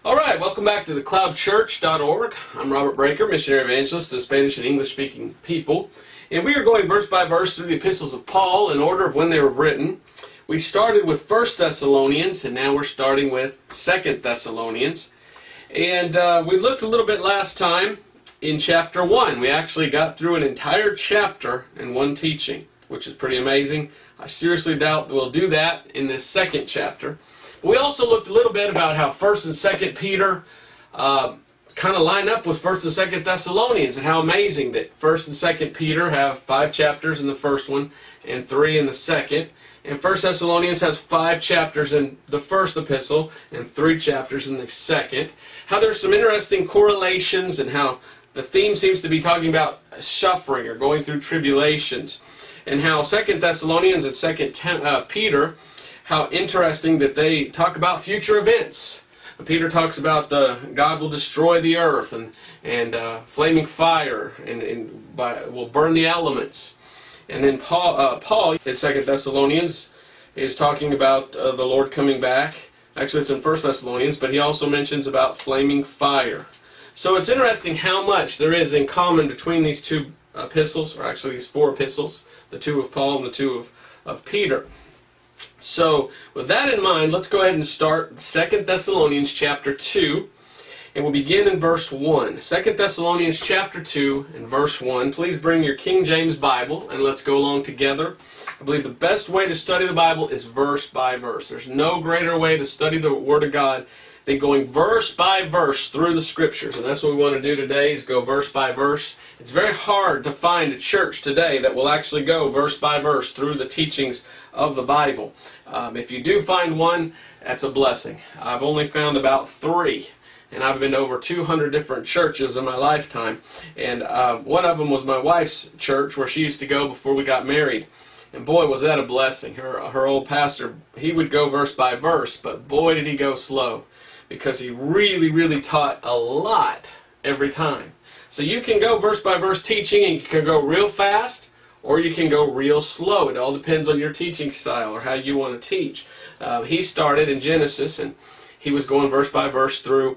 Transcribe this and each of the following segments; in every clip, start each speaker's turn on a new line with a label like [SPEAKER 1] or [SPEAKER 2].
[SPEAKER 1] All right, welcome back to thecloudchurch.org. I'm Robert Breaker, missionary evangelist to Spanish and English-speaking people. And we are going verse by verse through the epistles of Paul in order of when they were written. We started with 1 Thessalonians, and now we're starting with 2 Thessalonians. And we looked a little bit last time in chapter 1. We actually got through an entire chapter in one teaching, which is pretty amazing. I seriously doubt we'll do that in this second chapter. We also looked a little bit about how 1 and 2 Peter kind of line up with 1 and 2 Thessalonians, and how amazing that 1 and 2 Peter have 5 chapters in the first one and 3 in the second. And 1 Thessalonians has 5 chapters in the first epistle and 3 chapters in the second. How there's some interesting correlations, and how the theme seems to be talking about suffering or going through tribulations. And how 2 Thessalonians and 2 Peter, how interesting that they talk about future events. Peter talks about God will destroy the earth and flaming fire and will burn the elements. And then Paul in 2 Thessalonians is talking about the Lord coming back. Actually, it's in 1 Thessalonians, but he also mentions about flaming fire. So it's interesting how much there is in common between these two epistles, or actually these 4 epistles, the 2 of Paul and the 2 of Peter. So, with that in mind, let's go ahead and start 2 Thessalonians chapter 2, and we'll begin in verse 1. 2 Thessalonians chapter 2 and verse 1. Please bring your King James Bible, and let's go along together. I believe the best way to study the Bible is verse by verse. There's no greater way to study the Word of God than going verse by verse through the Scriptures. And that's what we want to do today, is go verse by verse. It's very hard to find a church today that will actually go verse by verse through the teachings of the Bible. If you do find one, that's a blessing. I've only found about 3. And I've been to over 200 different churches in my lifetime. And one of them was my wife's church, where she used to go before we got married. And boy, was that a blessing. Her old pastor, he would go verse by verse, but boy did he go slow, because he really taught a lot every time. So you can go verse by verse teaching, and you can go real fast, or you can go real slow. It all depends on your teaching style or how you want to teach. He started in Genesis, and he was going verse by verse through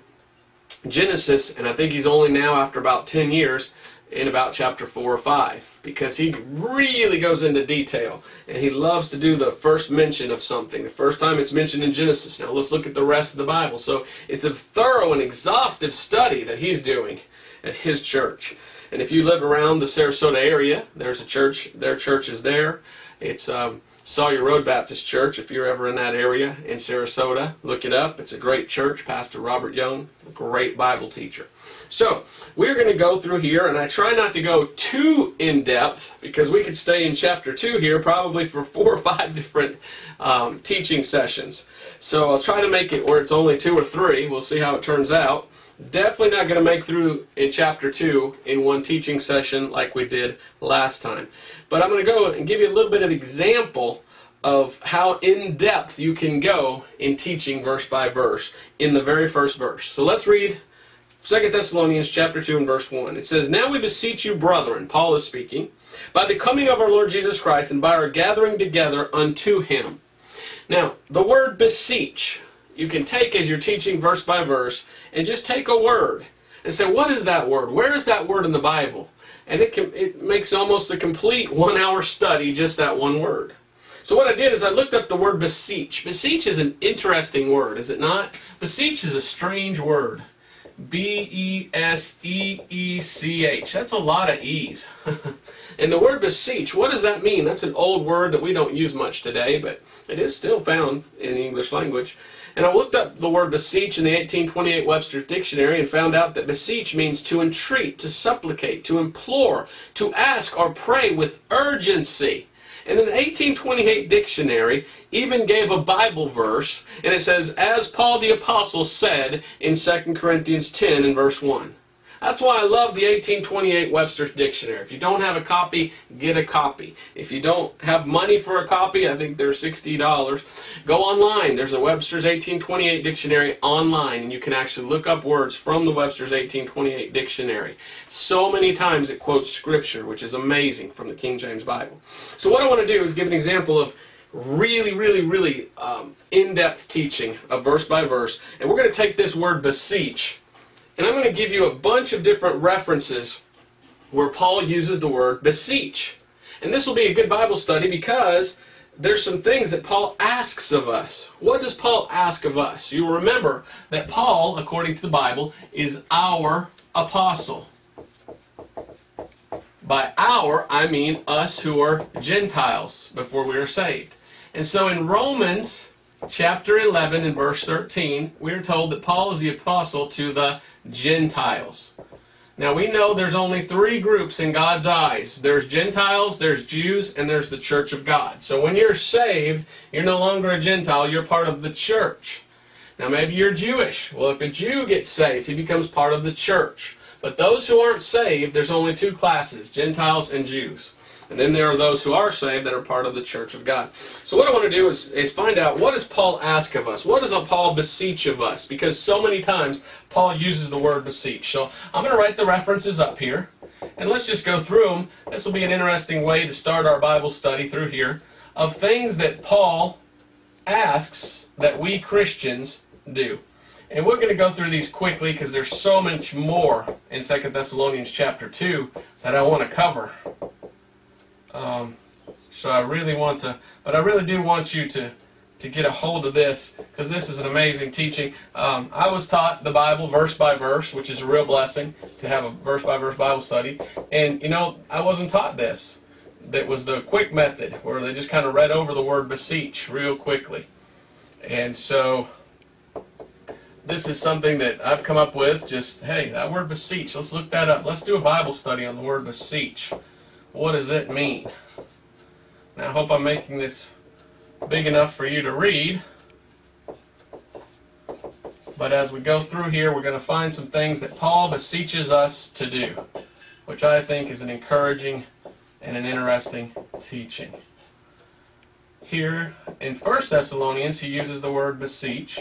[SPEAKER 1] Genesis, and I think he's only now, after about 10 years, in about chapter 4 or 5, because he really goes into detail, and he loves to do the first mention of something. The first time it's mentioned in Genesis. Now let's look at the rest of the Bible. So it's a thorough and exhaustive study that he's doing at his church. And if you live around the Sarasota area, there's a church. Their church is there. It's Sawyer Road Baptist Church. If you're ever in that area in Sarasota, look it up. It's a great church. Pastor Robert Young, a great Bible teacher. So we're going to go through here, and I try not to go too in depth, because we could stay in chapter 2 here probably for 4 or 5 different teaching sessions. So I'll try to make it where it's only 2 or 3. We'll see how it turns out. Definitely not going to make through in chapter 2 in one teaching session like we did last time. But I'm going to go and give you a little bit of example of how in-depth you can go in teaching verse by verse in the very first verse. So let's read 2 Thessalonians chapter 2 and verse 1. It says, "Now we beseech you, brethren," Paul is speaking, "by the coming of our Lord Jesus Christ, and by our gathering together unto Him." Now, the word beseech, you can take as you're teaching verse by verse, and just take a word and say, what is that word? Where is that word in the Bible? And it makes almost a complete 1-hour study, just that one word. So what I did is I looked up the word beseech. Beseech is an interesting word, is it not? Beseech is a strange word. B-E-S-E-E-C-H. That's a lot of E's. And the word beseech, what does that mean? That's an old word that we don't use much today, but it is still found in the English language. And I looked up the word beseech in the 1828 Webster's Dictionary and found out that beseech means to entreat, to supplicate, to implore, to ask or pray with urgency. And the 1828 dictionary even gave a Bible verse, and it says, "As Paul the Apostle said in 2 Corinthians 10 and verse 1. That's why I love the 1828 Webster's Dictionary. If you don't have a copy, get a copy. If you don't have money for a copy, I think they're $60, go online. There's a Webster's 1828 Dictionary online, and you can actually look up words from the Webster's 1828 Dictionary. So many times it quotes Scripture, which is amazing, from the King James Bible. So what I want to do is give an example of really in-depth teaching of verse by verse. And we're going to take this word beseech, and I'm going to give you a bunch of different references where Paul uses the word beseech. And this will be a good Bible study because there's some things that Paul asks of us. What does Paul ask of us? You will remember that Paul, according to the Bible, is our apostle. By our, I mean us who are Gentiles before we are saved. And so in Romans chapter 11 and verse 13, we are told that Paul is the apostle to the Gentiles. Now we know there's only three groups in God's eyes. There's Gentiles, there's Jews, and there's the church of God. So when you're saved, you're no longer a Gentile, you're part of the church. Now maybe you're Jewish. Well, if a Jew gets saved, he becomes part of the church. But those who aren't saved, there's only two classes, Gentiles and Jews. And then there are those who are saved that are part of the church of God. So what I want to do is find out, what does Paul ask of us? What does Paul beseech of us? Because so many times Paul uses the word beseech. So I'm going to write the references up here. And let's just go through them. This will be an interesting way to start our Bible study through here of things that Paul asks that we Christians do. And we're going to go through these quickly because there's so much more in 2 Thessalonians chapter 2 that I want to cover. So I really want to, but I really do want you to get a hold of this, because this is an amazing teaching. I was taught the Bible verse by verse, which is a real blessing to have a verse by verse Bible study. And you know, I wasn't taught this. That was the quick method, where they just kind of read over the word beseech real quickly. And so this is something that I've come up with. Just, hey, that word beseech, let's look that up. Let's do a Bible study on the word beseech. What does it mean? Now I hope I'm making this big enough for you to read. But as we go through here, we're going to find some things that Paul beseeches us to do, which I think is an encouraging and an interesting teaching. Here in 1 Thessalonians, he uses the word beseech.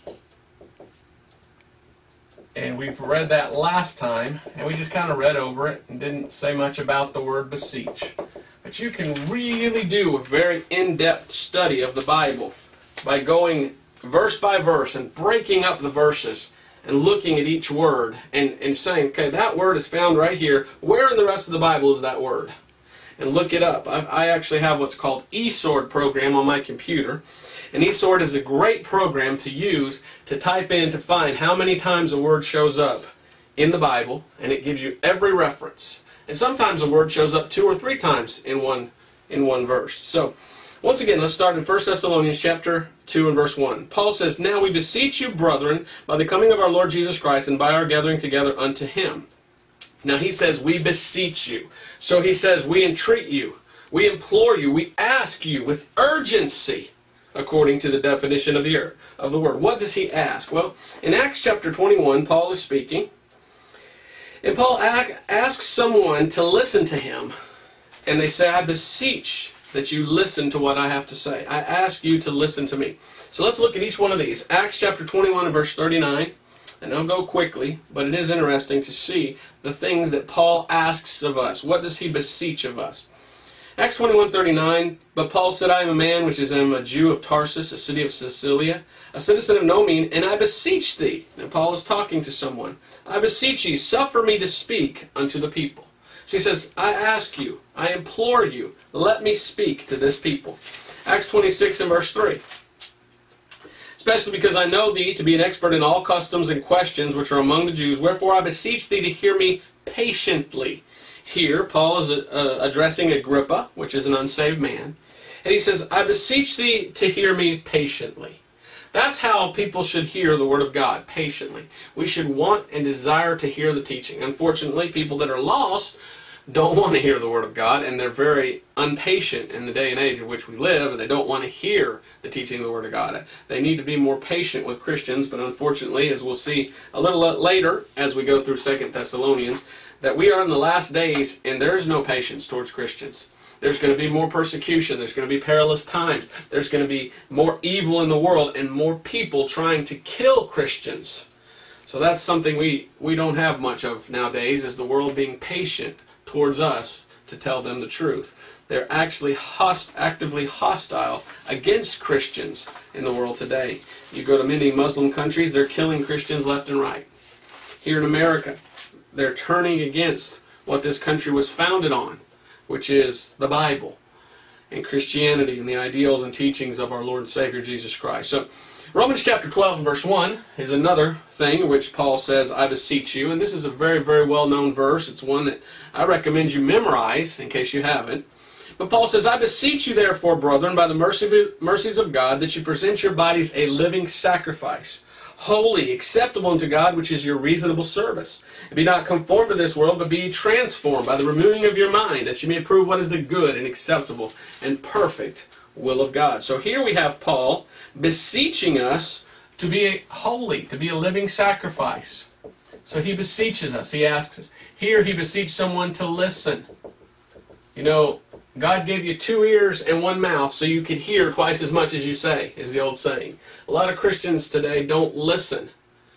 [SPEAKER 1] And we've read that last time, and we just kind of read over it and didn't say much about the word beseech. But you can really do a very in-depth study of the Bible by going verse by verse and breaking up the verses and looking at each word and saying, okay, that word is found right here. Where in the rest of the Bible is that word? And look it up. I actually have what's called eSword program on my computer. And eSword is a great program to use to type in to find how many times a word shows up in the Bible, and it gives you every reference. And sometimes a word shows up 2 or 3 times in one verse. So, once again, let's start in 1 Thessalonians chapter 2 and verse 1. Paul says, "Now we beseech you, brethren, by the coming of our Lord Jesus Christ, and by our gathering together unto Him." Now he says, we beseech you. So he says, we entreat you, we implore you, we ask you with urgency, according to the definition of the word. What does he ask? Well, in Acts chapter 21, Paul is speaking. And Paul asks someone to listen to him. And they say, I beseech that you listen to what I have to say. I ask you to listen to me. So let's look at each one of these. Acts chapter 21 and verse 39. And I'll go quickly, but it is interesting to see the things that Paul asks of us. What does he beseech of us? Acts 21:39, but Paul said, I am a man which is a Jew of Tarsus, a city of Cilicia, a citizen of no mean, and I beseech thee. Now Paul is talking to someone. I beseech ye, suffer me to speak unto the people. So he says, I ask you, I implore you, let me speak to this people. Acts 26 and verse 3. Especially because I know thee to be an expert in all customs and questions which are among the Jews. Wherefore I beseech thee to hear me patiently. Here, Paul is addressing Agrippa, which is an unsaved man. And he says, I beseech thee to hear me patiently. That's how people should hear the Word of God, patiently. We should want and desire to hear the teaching. Unfortunately, people that are lost don't want to hear the Word of God, and they're very impatient in the day and age in which we live, and they don't want to hear the teaching of the Word of God. They need to be more patient with Christians, but unfortunately, as we'll see a little later as we go through 2 Thessalonians, that we are in the last days, and there is no patience towards Christians. There's going to be more persecution. There's going to be perilous times. There's going to be more evil in the world and more people trying to kill Christians. So that's something we don't have much of nowadays, is the world being patient towards us to tell them the truth. They're actually actively hostile against Christians in the world today. You go to many Muslim countries, they're killing Christians left and right. Here in America, they're turning against what this country was founded on, which is the Bible and Christianity and the ideals and teachings of our Lord and Savior Jesus Christ. So Romans chapter 12 and verse 1 is another thing in which Paul says, I beseech you. And this is a very, very well-known verse. It's one that I recommend you memorize in case you haven't. But Paul says, I beseech you therefore, brethren, by the mercies of God, that you present your bodies a living sacrifice, holy, acceptable unto God, which is your reasonable service. And be not conformed to this world, but be transformed by the renewing of your mind, that you may prove what is the good and acceptable and perfect will of God. So here we have Paul beseeching us to be holy, to be a living sacrifice. So he beseeches us, he asks us. Here he beseeches someone to listen. You know, God gave you 2 ears and 1 mouth so you could hear twice as much as you say, is the old saying. A lot of Christians today don't listen.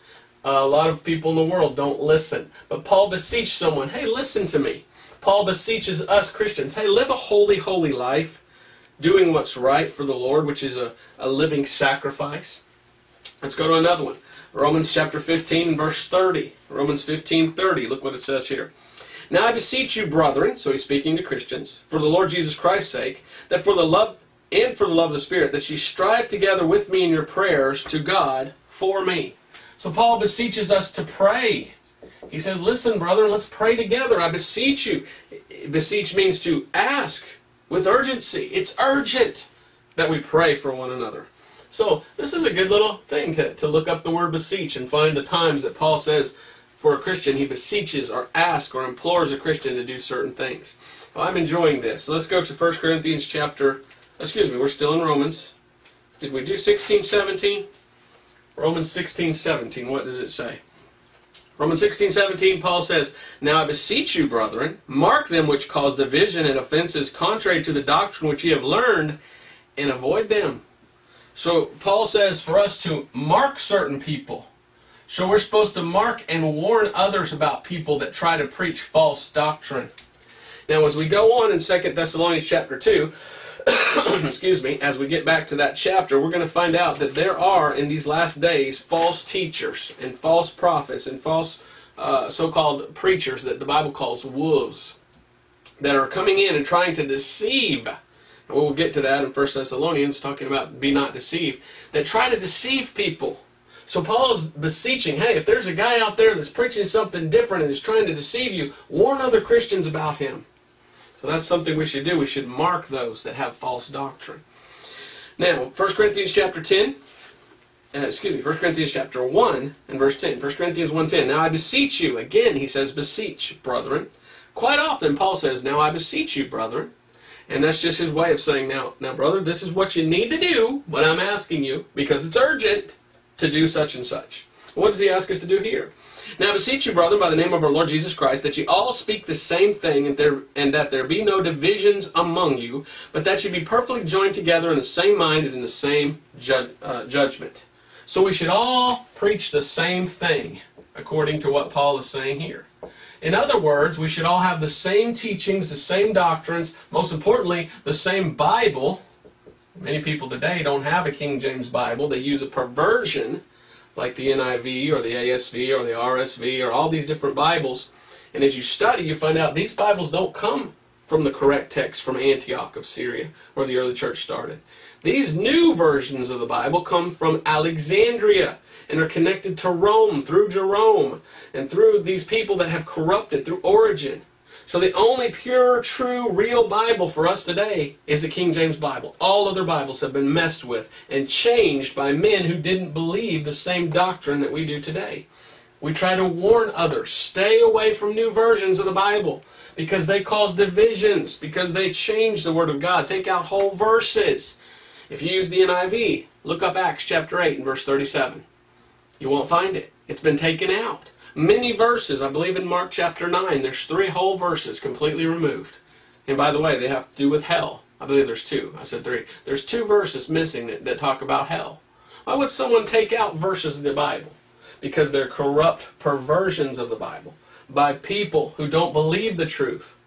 [SPEAKER 1] A lot of people in the world don't listen. But Paul beseeches someone, hey, listen to me. Paul beseeches us Christians, hey, live a holy, holy life, doing what's right for the Lord, which is a living sacrifice. Let's go to another one. Romans chapter 15 and verse 30. Romans 15:30. Look what it says here. Now I beseech you, brethren, so he's speaking to Christians, for the Lord Jesus Christ's sake, that for the love of the Spirit, that ye strive together with me in your prayers to God for me. So Paul beseeches us to pray. He says, listen, brethren, let's pray together. I beseech you. Beseech means to ask with urgency. It's urgent that we pray for one another. So this is a good little thing to look up the word beseech and find the times that Paul says for a Christian he beseeches or asks or implores a Christian to do certain things. Well, I'm enjoying this. So let's go to 1 Corinthians chapter, we're still in Romans. Did we do 16:17? Romans 16:17, what does it say? Romans 16:17, Paul says, Now I beseech you, brethren, mark them which cause division and offenses contrary to the doctrine which ye have learned, and avoid them. So Paul says for us to mark certain people. So we're supposed to mark and warn others about people that try to preach false doctrine. Now as we go on in 2 Thessalonians chapter 2, excuse me, as we get back to that chapter, we're going to find out that there are in these last days false teachers and false prophets and false so-called preachers that the Bible calls wolves that are coming in and trying to deceive. And we'll get to that in 1 Thessalonians, talking about be not deceived, that try to deceive people. So Paul is beseeching, hey, if there's a guy out there that's preaching something different and is trying to deceive you, warn other Christians about him. So that's something we should do. We should mark those that have false doctrine. Now, 1 Corinthians chapter 1 and verse 10. 1 Corinthians 1:10. Now I beseech you. Again, he says beseech, brethren. Quite often, Paul says, now I beseech you, brethren. And that's just his way of saying, now, brother, this is what you need to do, but I'm asking you, because it's urgent, to do such and such. What does he ask us to do here? Now I beseech you, brethren, by the name of our Lord Jesus Christ, that ye all speak the same thing, and that there be no divisions among you, but that ye be perfectly joined together in the same mind and in the same judgment. So we should all preach the same thing, according to what Paul is saying here. In other words, we should all have the same teachings, the same doctrines, most importantly, the same Bible. Many people today don't have a King James Bible. They use a perversion, like the NIV or the ASV or the RSV or all these different Bibles. And as you study, you find out these Bibles don't come from the correct text from Antioch of Syria, where the early church started. These new versions of the Bible come from Alexandria and are connected to Rome through Jerome and through these people that have corrupted through Origen. So the only pure, true, real Bible for us today is the King James Bible. All other Bibles have been messed with and changed by men who didn't believe the same doctrine that we do today. We try to warn others, stay away from new versions of the Bible because they cause divisions, because they change the Word of God, take out whole verses. If you use the NIV, look up Acts chapter 8 and verse 37. You won't find it. It's been taken out. Many verses, I believe in Mark chapter 9, there's 3 whole verses completely removed. And by the way, they have to do with hell. I believe there's 2. I said 3. There's 2 verses missing that talk about hell. Why would someone take out verses of the Bible? Because they're corrupt perversions of the Bible by people who don't believe the truth,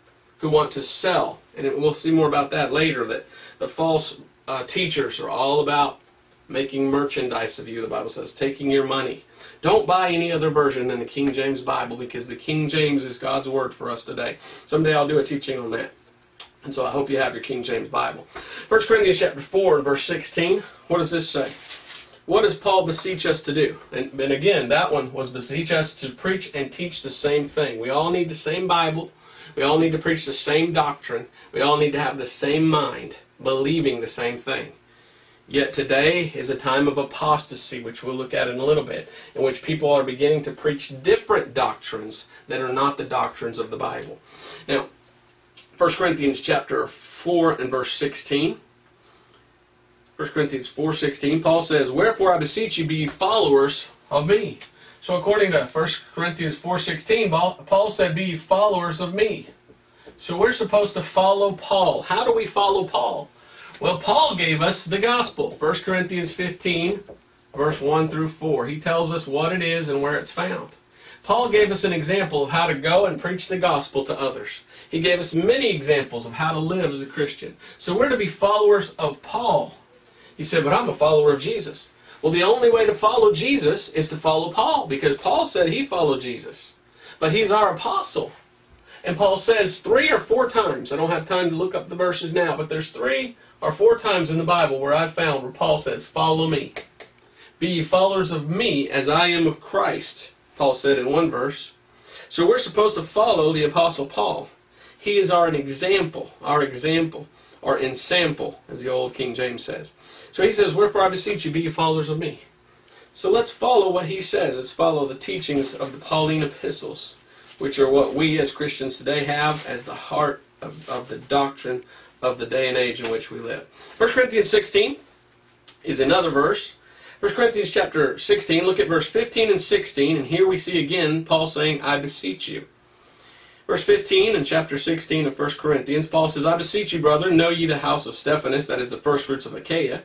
[SPEAKER 1] who want to sell. And we'll see more about that later, that the false teachers are all about making merchandise of you, the Bible says, taking your money. Don't buy any other version than the King James Bible, because the King James is God's Word for us today. Someday I'll do a teaching on that. And so I hope you have your King James Bible. 1 Corinthians chapter 4 and verse 16. What does this say? What does Paul beseech us to do? And again, that one was beseech us to preach and teach the same thing. We all need the same Bible. We all need to preach the same doctrine. We all need to have the same mind, believing the same thing. Yet today is a time of apostasy, which we'll look at in a little bit, in which people are beginning to preach different doctrines that are not the doctrines of the Bible. Now, 1 Corinthians chapter 4 and verse 16. 1 Corinthians 4:16, Paul says, "Wherefore I beseech you, be ye followers of me." So according to 1 Corinthians 4:16, Paul said, "Be ye followers of me." So we're supposed to follow Paul. How do we follow Paul? Well, Paul gave us the gospel. 1 Corinthians 15, verse 1 through 4. He tells us what it is and where it's found. Paul gave us an example of how to go and preach the gospel to others. He gave us many examples of how to live as a Christian. So we're to be followers of Paul. He said, but I'm a follower of Jesus. Well, the only way to follow Jesus is to follow Paul, because Paul said he followed Jesus. But he's our apostle. And Paul says 3 or 4 times, I don't have time to look up the verses now, but there's 3 or 4 times in the Bible where I've found where Paul says, follow me. Be ye followers of me as I am of Christ, Paul said in one verse. So we're supposed to follow the apostle Paul. He is our example, or ensample, as the old King James says. So he says, wherefore I beseech you, be ye followers of me. So let's follow what he says. Let's follow the teachings of the Pauline epistles, which are what we as Christians today have as the heart of the doctrine of the day and age in which we live. 1 Corinthians 16 is another verse. 1 Corinthians chapter 16, look at verse 15 and 16, and here we see again Paul saying, I beseech you. Verse 15 in chapter 16 of 1 Corinthians, Paul says, I beseech you, brethren, know ye the house of Stephanas, that is the first fruits of Achaia,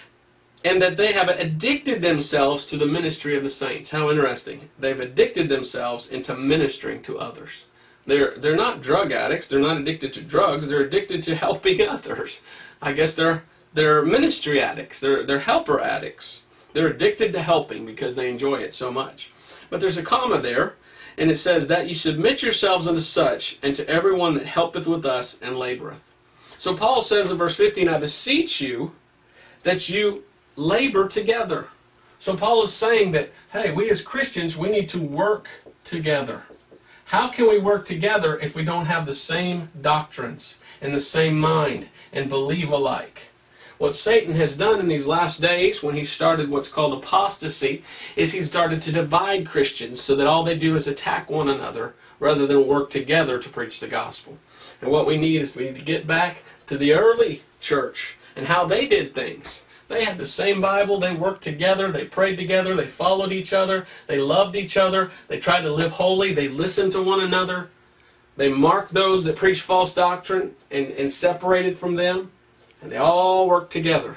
[SPEAKER 1] and that they have addicted themselves to the ministry of the saints. How interesting. They've addicted themselves into ministering to others. They're not drug addicts. They're not addicted to drugs. They're addicted to helping others. I guess they're ministry addicts. They're helper addicts. They're addicted to helping because they enjoy it so much. But there's a comma there, and it says that you submit yourselves unto such, and to everyone that helpeth with us and laboreth. So Paul says in verse 15, I beseech you that you labor together. So Paul is saying that, hey, we as Christians, we need to work together. How can we work together if we don't have the same doctrines and the same mind and believe alike? What Satan has done in these last days, when he started what's called apostasy, is he started to divide Christians so that all they do is attack one another rather than work together to preach the gospel. And what we need is we need to get back to the early church and how they did things. They had the same Bible, they worked together, they prayed together, they followed each other, they loved each other, they tried to live holy, they listened to one another, they marked those that preached false doctrine and separated from them, and they all worked together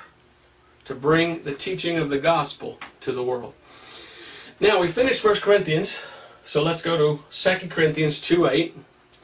[SPEAKER 1] to bring the teaching of the gospel to the world. Now we finished 1 Corinthians, so let's go to 2 Corinthians 2:8.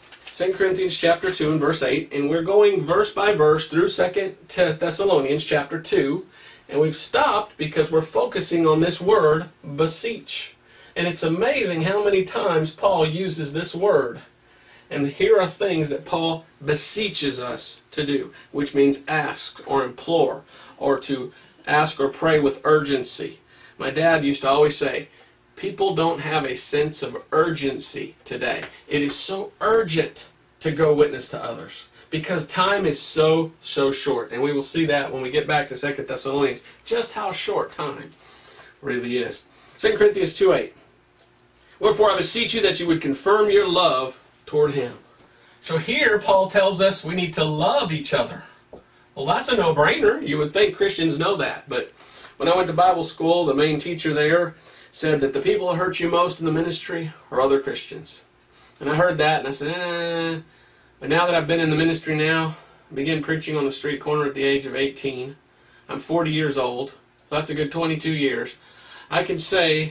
[SPEAKER 1] 2 Corinthians chapter 2 and verse 8, and we're going verse by verse through 2 Thessalonians chapter 2, and we've stopped because we're focusing on this word, beseech. And it's amazing how many times Paul uses this word. And here are things that Paul beseeches us to do, which means ask or implore, or to ask or pray with urgency. My dad used to always say, people don't have a sense of urgency today. It is so urgent to go witness to others because time is so short. And we will see that when we get back to 2 Thessalonians, just how short time really is. 2 Corinthians 2:8. Wherefore I beseech you that you would confirm your love toward him. So here Paul tells us we need to love each other. Well, that's a no-brainer. You would think Christians know that. But when I went to Bible school, the main teacher there said that the people that hurt you most in the ministry are other Christians. And I heard that and I said, But now that I've been in the ministry now, I began preaching on the street corner at the age of 18. I'm 40 years old. So that's a good 22 years. I can say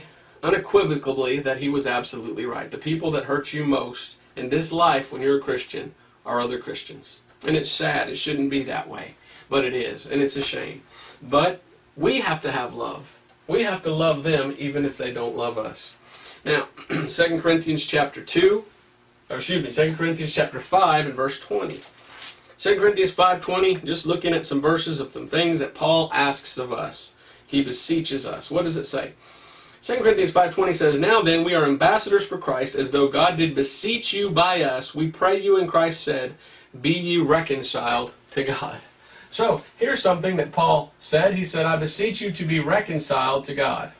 [SPEAKER 1] unequivocally that he was absolutely right. The people that hurt you most in this life when you're a Christian are other Christians. And it's sad. It shouldn't be that way. But it is. And it's a shame. But we have to have love. We have to love them even if they don't love us. Now, 2 Corinthians chapter 2, or excuse me, 2 Corinthians chapter 5 and verse 20. 2 Corinthians 5:20, just looking at some verses of some things that Paul asks of us. He beseeches us. What does it say? 2 Corinthians 5:20 says, "Now then, we are ambassadors for Christ, as though God did beseech you by us. We pray you in Christ said, be ye reconciled to God." So, here's something that Paul said. He said, I beseech you to be reconciled to God.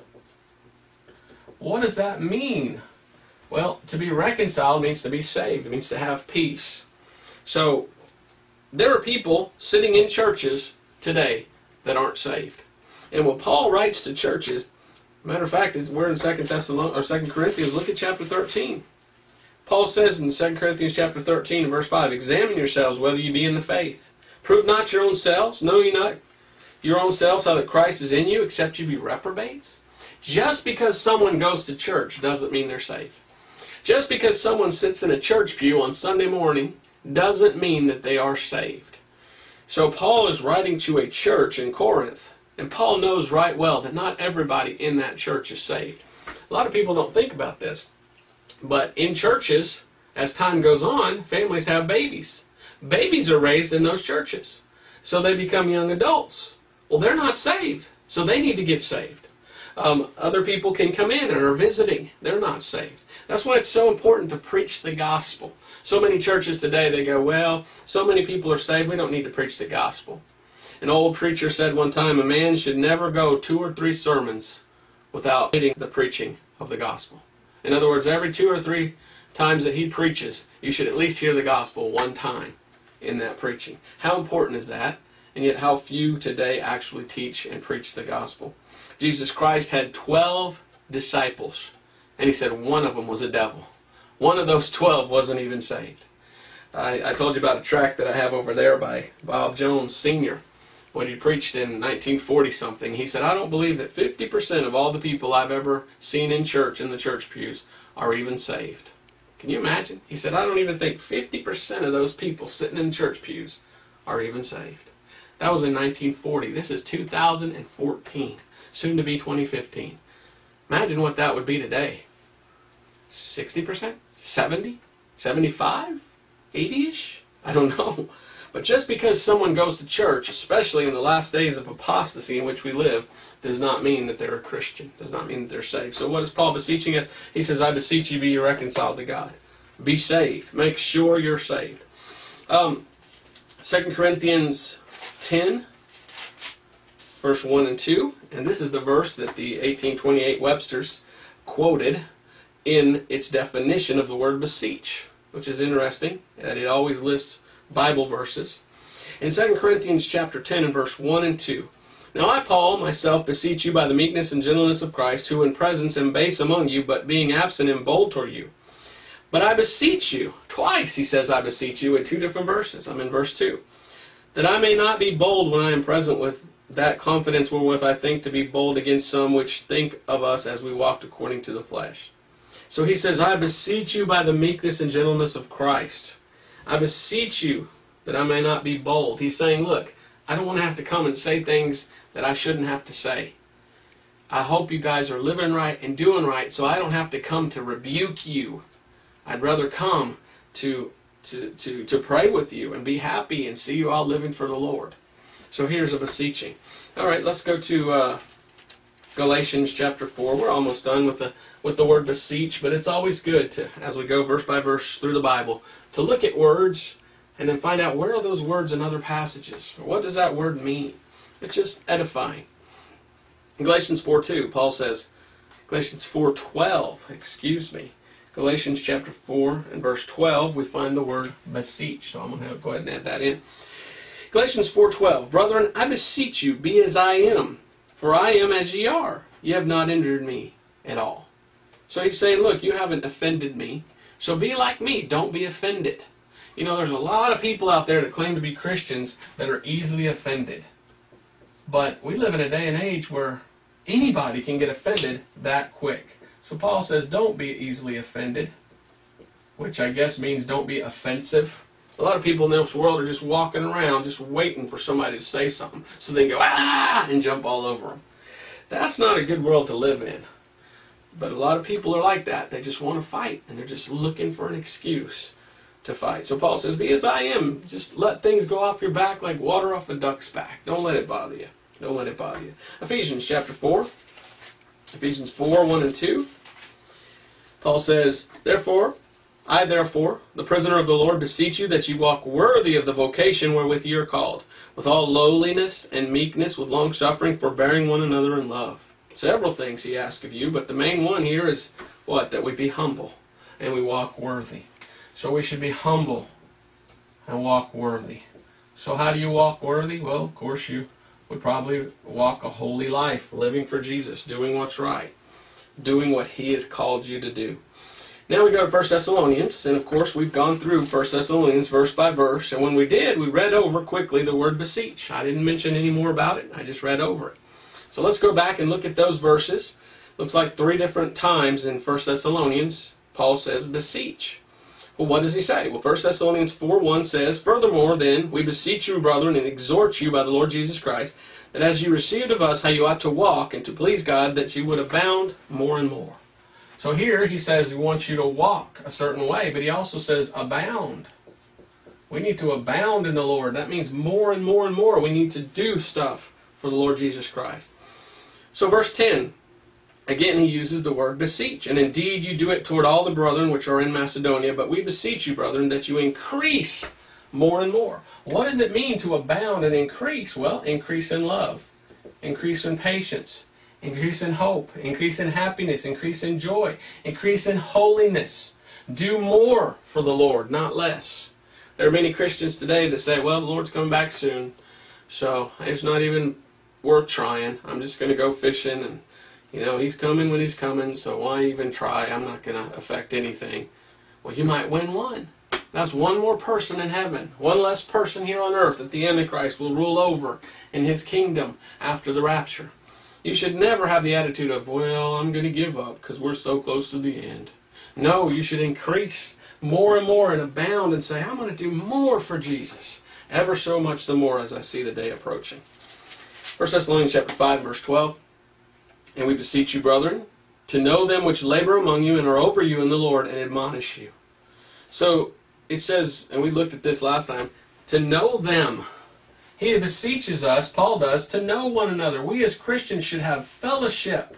[SPEAKER 1] What does that mean? Well, to be reconciled means to be saved. It means to have peace. So, there are people sitting in churches today that aren't saved. And when Paul writes to churches, matter of fact, we're in 2 Corinthians, look at chapter 13. Paul says in 2 Corinthians chapter 13 and verse 5, "Examine yourselves whether you be in the faith. Prove not your own selves. Know ye not your own selves how that Christ is in you, except you be reprobates?" Just because someone goes to church doesn't mean they're saved. Just because someone sits in a church pew on Sunday morning doesn't mean that they are saved. So Paul is writing to a church in Corinth, and Paul knows right well that not everybody in that church is saved. A lot of people don't think about this, but in churches, as time goes on, families have babies. Babies are raised in those churches, so they become young adults. Well, they're not saved, so they need to get saved. Other people can come in and are visiting. They're not saved. That's why it's so important to preach the gospel. So many churches today, they go, well, so many people are saved, we don't need to preach the gospel. An old preacher said one time, a man should never go 2 or 3 sermons without hitting the preaching of the gospel. In other words, every 2 or 3 times that he preaches, you should at least hear the gospel one time in that preaching. How important is that? And yet how few today actually teach and preach the gospel. Jesus Christ had 12 disciples, and he said one of them was a devil. One of those 12 wasn't even saved. I told you about a tract that I have over there by Bob Jones Sr. When he preached in 1940-something, he said, I don't believe that 50% of all the people I've ever seen in church, in the church pews, are even saved. Can you imagine? He said, I don't even think 50% of those people sitting in church pews are even saved. That was in 1940. This is 2014, soon to be 2015. Imagine what that would be today. 60%? 70? 75? 80-ish? I don't know. But just because someone goes to church, especially in the last days of apostasy in which we live, does not mean that they're a Christian. Does not mean that they're saved. So what is Paul beseeching us? He says, I beseech you, be reconciled to God. Be saved. Make sure you're saved. 2 Corinthians 10, verse 1 and 2. And this is the verse that the 1828 Webster's quoted in its definition of the word beseech, which is interesting, that it always lists Bible verses. In 2 Corinthians chapter 10 and verse 1 and 2. Now I, Paul, myself beseech you by the meekness and gentleness of Christ, who in presence am base among you, but being absent am bold toward you. But I beseech you, twice he says I beseech you in 2 different verses. I'm in verse 2. That I may not be bold when I am present with that confidence wherewith I think to be bold against some which think of us as we walked according to the flesh. So he says, I beseech you by the meekness and gentleness of Christ. I beseech you that I may not be bold. He's saying, look, I don't want to have to come and say things that I shouldn't have to say. I hope you guys are living right and doing right, so I don't have to come to rebuke you. I'd rather come to pray with you and be happy and see you all living for the Lord. So here's a beseeching. All right, let's go to Galatians chapter 4. We're almost done with the word beseech, but it's always good to, as we go verse by verse through the Bible, to look at words and then find out where are those words in other passages. What does that word mean? It's just edifying. In Galatians 4:2, Paul says, Galatians 4:12, excuse me. Galatians chapter 4 and verse 12, we find the word beseech. So I'm going to go ahead and add that in. Galatians 4:12, Brethren, I beseech you, be as I am, for I am as ye are. Ye have not injured me at all. So he's saying, look, you haven't offended me, so be like me. Don't be offended. You know, there's a lot of people out there that claim to be Christians that are easily offended. But we live in a day and age where anybody can get offended that quick. So Paul says, don't be easily offended, which I guess means don't be offensive. A lot of people in this world are just walking around just waiting for somebody to say something so they go, ah, and jump all over them. That's not a good world to live in. But a lot of people are like that. They just want to fight, and they're just looking for an excuse to fight. So Paul says, be as I am. Just let things go off your back like water off a duck's back. Don't let it bother you. Don't let it bother you. Ephesians chapter 4. Ephesians 4, 1 and 2. Paul says, I therefore, the prisoner of the Lord, beseech you that you walk worthy of the vocation wherewith you are called, with all lowliness and meekness, with long suffering, forbearing one another in love. Several things he asks of you, but the main one here is what? That we be humble and we walk worthy. So we should be humble and walk worthy. So how do you walk worthy? Well, of course you would probably walk a holy life, living for Jesus, doing what's right, doing what he has called you to do. Now we go to 1 Thessalonians, and of course we've gone through 1 Thessalonians verse by verse, and when we did, we read over quickly the word beseech. I didn't mention any more about it, I just read over it. So let's go back and look at those verses. Looks like 3 different times in 1 Thessalonians, Paul says beseech. Well, what does he say? Well, 1 Thessalonians 4:1 says, furthermore then, we beseech you, brethren, and exhort you by the Lord Jesus Christ, that as you received of us how you ought to walk, and to please God, that you would abound more and more. So here he says he wants you to walk a certain way, but he also says abound. We need to abound in the Lord. That means more and more and more. We need to do stuff for the Lord Jesus Christ. So verse 10, again he uses the word beseech. And indeed you do it toward all the brethren which are in Macedonia, but we beseech you, brethren, that you increase more and more. What does it mean to abound and increase? Well, increase in love, increase in patience, increase in hope, increase in happiness, increase in joy, increase in holiness. Do more for the Lord, not less. There are many Christians today that say, well, the Lord's coming back soon, so it's not even worth trying. I'm just going to go fishing, and he's coming when he's coming, so why even try? I'm not going to affect anything. Well, you might win one. That's one more person in heaven, one less person here on earth that the Antichrist will rule over in his kingdom after the rapture. You should never have the attitude of, well, I'm going to give up because we're so close to the end. No, you should increase more and more and abound and say, I'm going to do more for Jesus. Ever so much the more as I see the day approaching. 1 Thessalonians chapter 5, verse 12. And we beseech you, brethren, to know them which labor among you and are over you in the Lord and admonish you. So it says, and we looked at this last time, to know them. He beseeches us, Paul does, to know one another. We as Christians should have fellowship.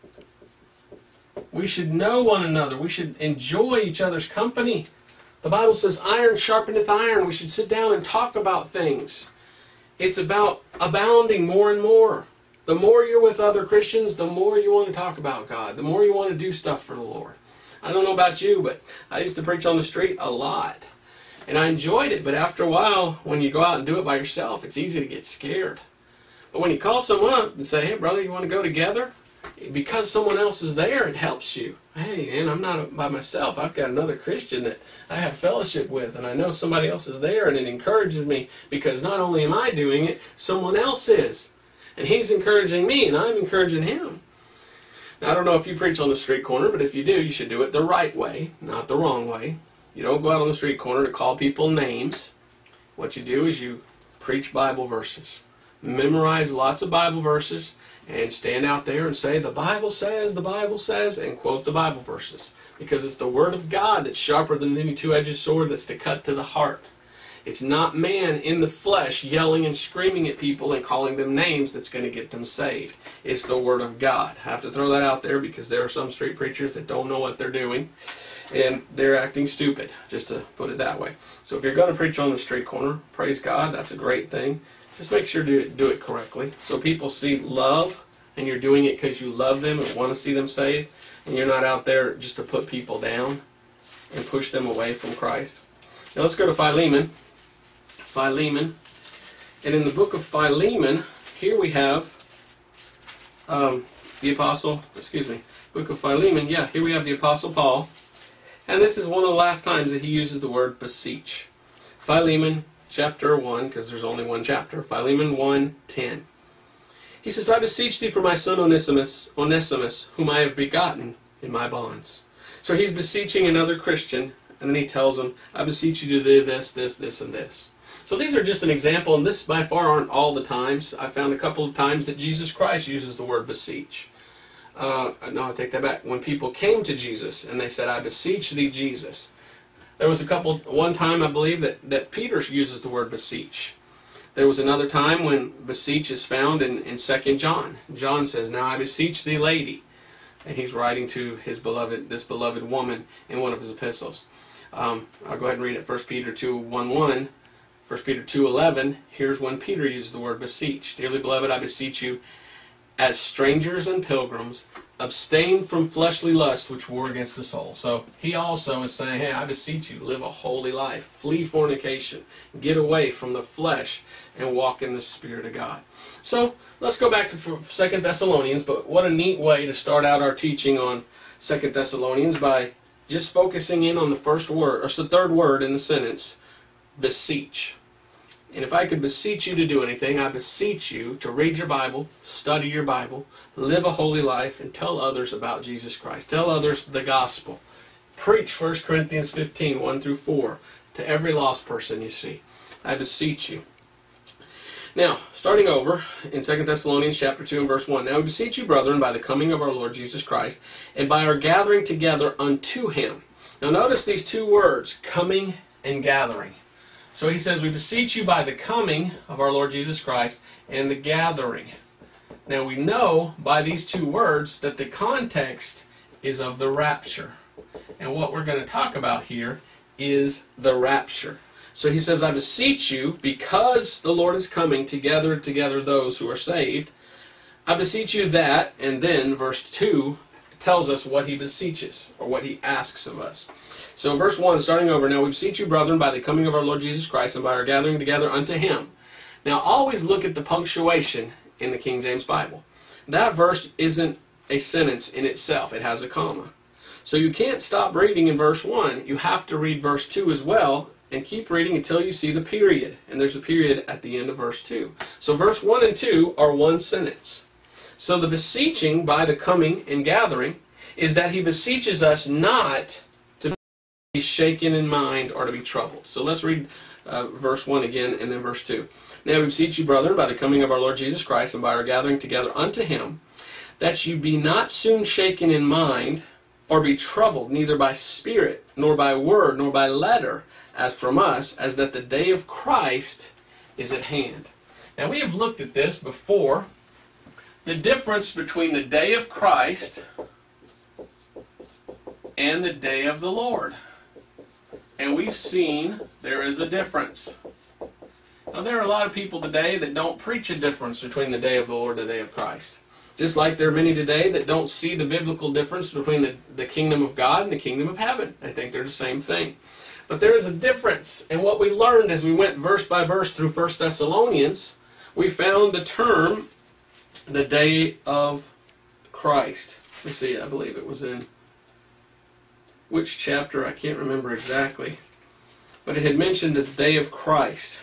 [SPEAKER 1] We should know one another. We should enjoy each other's company. The Bible says, iron sharpeneth iron. We should sit down and talk about things. It's about abounding more and more. The more you're with other Christians, the more you want to talk about God. The more you want to do stuff for the Lord. I don't know about you, but I used to preach on the street a lot. And I enjoyed it, but after a while, when you go out and do it by yourself, it's easy to get scared. But when you call someone up and say, hey brother, you want to go together? Because someone else is there, it helps you. Hey man, I'm not by myself. I've got another Christian that I have fellowship with, and I know somebody else is there, and it encourages me because not only am I doing it, someone else is. And he's encouraging me, and I'm encouraging him. Now, I don't know if you preach on the street corner, but if you do, you should do it the right way, not the wrong way. You don't go out on the street corner to call people names. What you do is you preach Bible verses. Memorize lots of Bible verses and stand out there and say, the Bible says, and quote the Bible verses. Because it's the Word of God that's sharper than any two-edged sword that's to cut to the heart. It's not man in the flesh yelling and screaming at people and calling them names that's going to get them saved. It's the Word of God. I have to throw that out there because there are some street preachers that don't know what they're doing. And they're acting stupid, just to put it that way. So if you're going to preach on the street corner, praise God, that's a great thing. Just make sure to do it correctly. So people see love, and you're doing it because you love them and want to see them saved. And you're not out there just to put people down and push them away from Christ. Now let's go to Philemon. Philemon. And in the book of Philemon, here we have the Apostle, book of Philemon, here we have the Apostle Paul. And this is one of the last times that he uses the word beseech. Philemon chapter 1, because there's only one chapter. Philemon 1:10. He says, I beseech thee for my son Onesimus, whom I have begotten in my bonds. So he's beseeching another Christian, And then he tells them, I beseech you to do this, this, this, and this. So these are just an example, and this by far aren't all the times. I found a couple of times that Jesus Christ uses the word beseech. No, I take that back. When people came to Jesus and they said, I beseech thee, Jesus. There was one time I believe that Peter uses the word beseech. There was another time when beseech is found in 2 John. John says, now I beseech thee, lady. And he's writing to this beloved woman in one of his epistles. I'll go ahead and read it. 1 Peter 2:1-1. 1 Peter 2:11, here's when Peter used the word beseech. Dearly beloved, I beseech you, as strangers and pilgrims, abstain from fleshly lusts which war against the soul. So he also is saying, hey, I beseech you, live a holy life. Flee fornication. Get away from the flesh and walk in the Spirit of God. So let's go back to 2 Thessalonians, but what a neat way to start out our teaching on 2 Thessalonians by just focusing in on the first word, or the third word in the sentence, beseech. And if I could beseech you to do anything, I beseech you to read your Bible, study your Bible, live a holy life, and tell others about Jesus Christ. Tell others the gospel. Preach 1 Corinthians 15:1-4 to every lost person you see. I beseech you. Now, starting over in 2 Thessalonians chapter 2 and verse 1. Now we beseech you, brethren, by the coming of our Lord Jesus Christ, and by our gathering together unto him. Now notice these two words, coming and gathering. So he says, we beseech you by the coming of our Lord Jesus Christ and the gathering. Now we know by these two words that the context is of the rapture. And what we're going to talk about here is the rapture. So he says, I beseech you, because the Lord is coming to gather together those who are saved. I beseech you that, and then verse 2 tells us what he beseeches, or what he asks of us. So verse 1, starting over, now we beseech you, brethren, by the coming of our Lord Jesus Christ, and by our gathering together unto him. Now always look at the punctuation in the King James Bible. That verse isn't a sentence in itself. It has a comma. So you can't stop reading in verse 1. You have to read verse 2 as well, and keep reading until you see the period. And there's a period at the end of verse 2. So verse 1 and 2 are one sentence. So the beseeching by the coming and gathering is that he beseeches us not to be shaken in mind or to be troubled. So let's read verse 1 again and then verse 2. Now we beseech you, brethren, by the coming of our Lord Jesus Christ and by our gathering together unto him, that you be not soon shaken in mind or be troubled, neither by spirit, nor by word, nor by letter, as from us, as that the day of Christ is at hand. Now we have looked at this before. The difference between the day of Christ and the day of the Lord. And we've seen there is a difference. Now there are a lot of people today that don't preach a difference between the day of the Lord and the day of Christ. Just like there are many today that don't see the biblical difference between the kingdom of God and the kingdom of heaven. I think they're the same thing. But there is a difference. And what we learned as we went verse by verse through 1 Thessalonians, we found the term, the day of Christ. Let's see, I believe it was in which chapter, I can't remember exactly. But it had mentioned the day of Christ.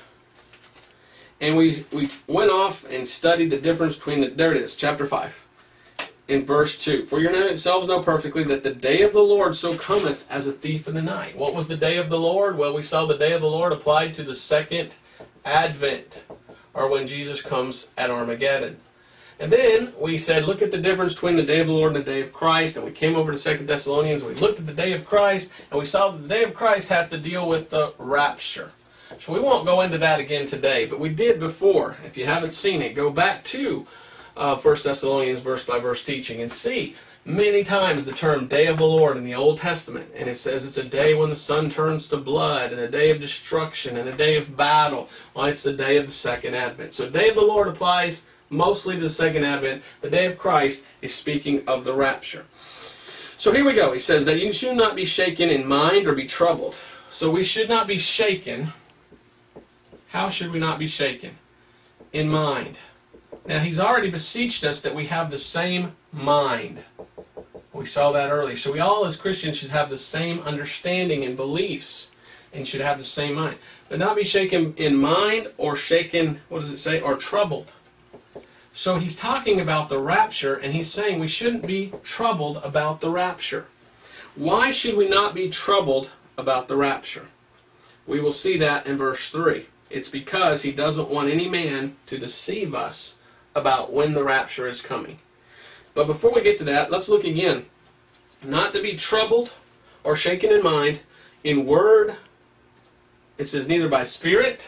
[SPEAKER 1] And we went off and studied the difference between there it is, chapter 5, in verse 2. For your yourselves know perfectly that the day of the Lord so cometh as a thief in the night. What was the day of the Lord? Well, we saw the day of the Lord applied to the second advent, or when Jesus comes at Armageddon. And then we said, look at the difference between the day of the Lord and the day of Christ. And we came over to 2 Thessalonians, we looked at the day of Christ, and we saw that the day of Christ has to deal with the rapture. So we won't go into that again today, but we did before. If you haven't seen it, go back to 1 Thessalonians verse by verse teaching and see many times the term day of the Lord in the Old Testament. And it says it's a day when the sun turns to blood, and a day of destruction, and a day of battle. Well, it's the day of the second advent. So day of the Lord applies mostly to the second advent. The day of Christ is speaking of the rapture. So here we go. He says that you should not be shaken in mind or be troubled. So we should not be shaken. How should we not be shaken? In mind. Now he's already beseeched us that we have the same mind. We saw that earlier. So we all as Christians should have the same understanding and beliefs and should have the same mind. But not be shaken in mind or shaken, what does it say, or troubled. So he's talking about the rapture and he's saying we shouldn't be troubled about the rapture. Why should we not be troubled about the rapture. We will see that in verse 3. It's because he doesn't want any man to deceive us about when the rapture is coming. But before we get to that, let's look again. Not to be troubled or shaken in mind, in word, it says neither by spirit,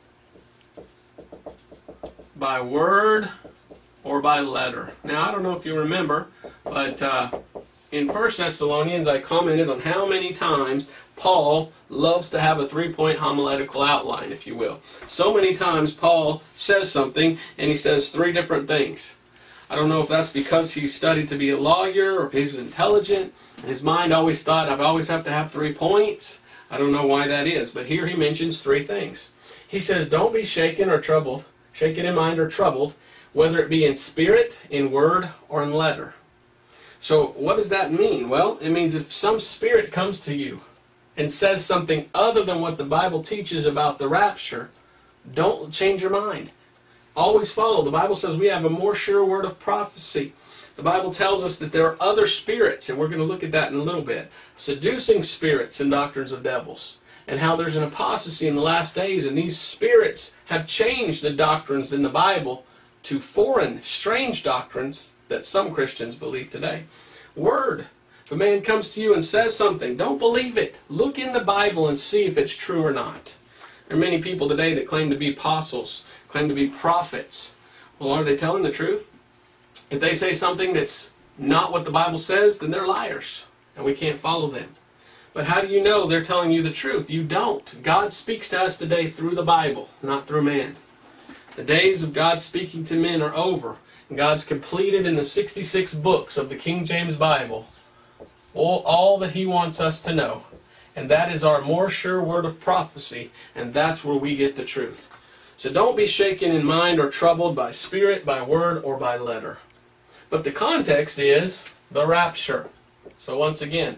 [SPEAKER 1] by word, or by letter. Now, I don't know if you remember, but in 1 Thessalonians, I commented on how many times Paul loves to have a three-point homiletical outline, if you will. So many times Paul says something, and he says three different things. I don't know if that's because he studied to be a lawyer, or if he's intelligent. His mind always thought, I always have to have 3 points. I don't know why that is, but here he mentions 3 things. He says, don't be shaken or troubled, shaken in mind or troubled, whether it be in spirit, in word, or in letter. So what does that mean? Well, it means if some spirit comes to you and says something other than what the Bible teaches about the rapture, don't change your mind. Always follow. The Bible says we have a more sure word of prophecy. The Bible tells us that there are other spirits, and we're going to look at that in a little bit, seducing spirits and doctrines of devils, and how there's an apostasy in the last days, and these spirits have changed the doctrines in the Bible to foreign, strange doctrines that some Christians believe today. Word. If a man comes to you and says something, don't believe it. Look in the Bible and see if it's true or not. There are many people today that claim to be apostles, claim to be prophets. Well, are they telling the truth? If they say something that's not what the Bible says, then they're liars, and we can't follow them. But how do you know they're telling you the truth? You don't. God speaks to us today through the Bible, not through man. The days of God speaking to men are over. God's completed in the 66 books of the King James Bible all that he wants us to know. And that is our more sure word of prophecy, and that's where we get the truth. So don't be shaken in mind or troubled by spirit, by word, or by letter. But the context is the rapture. So once again,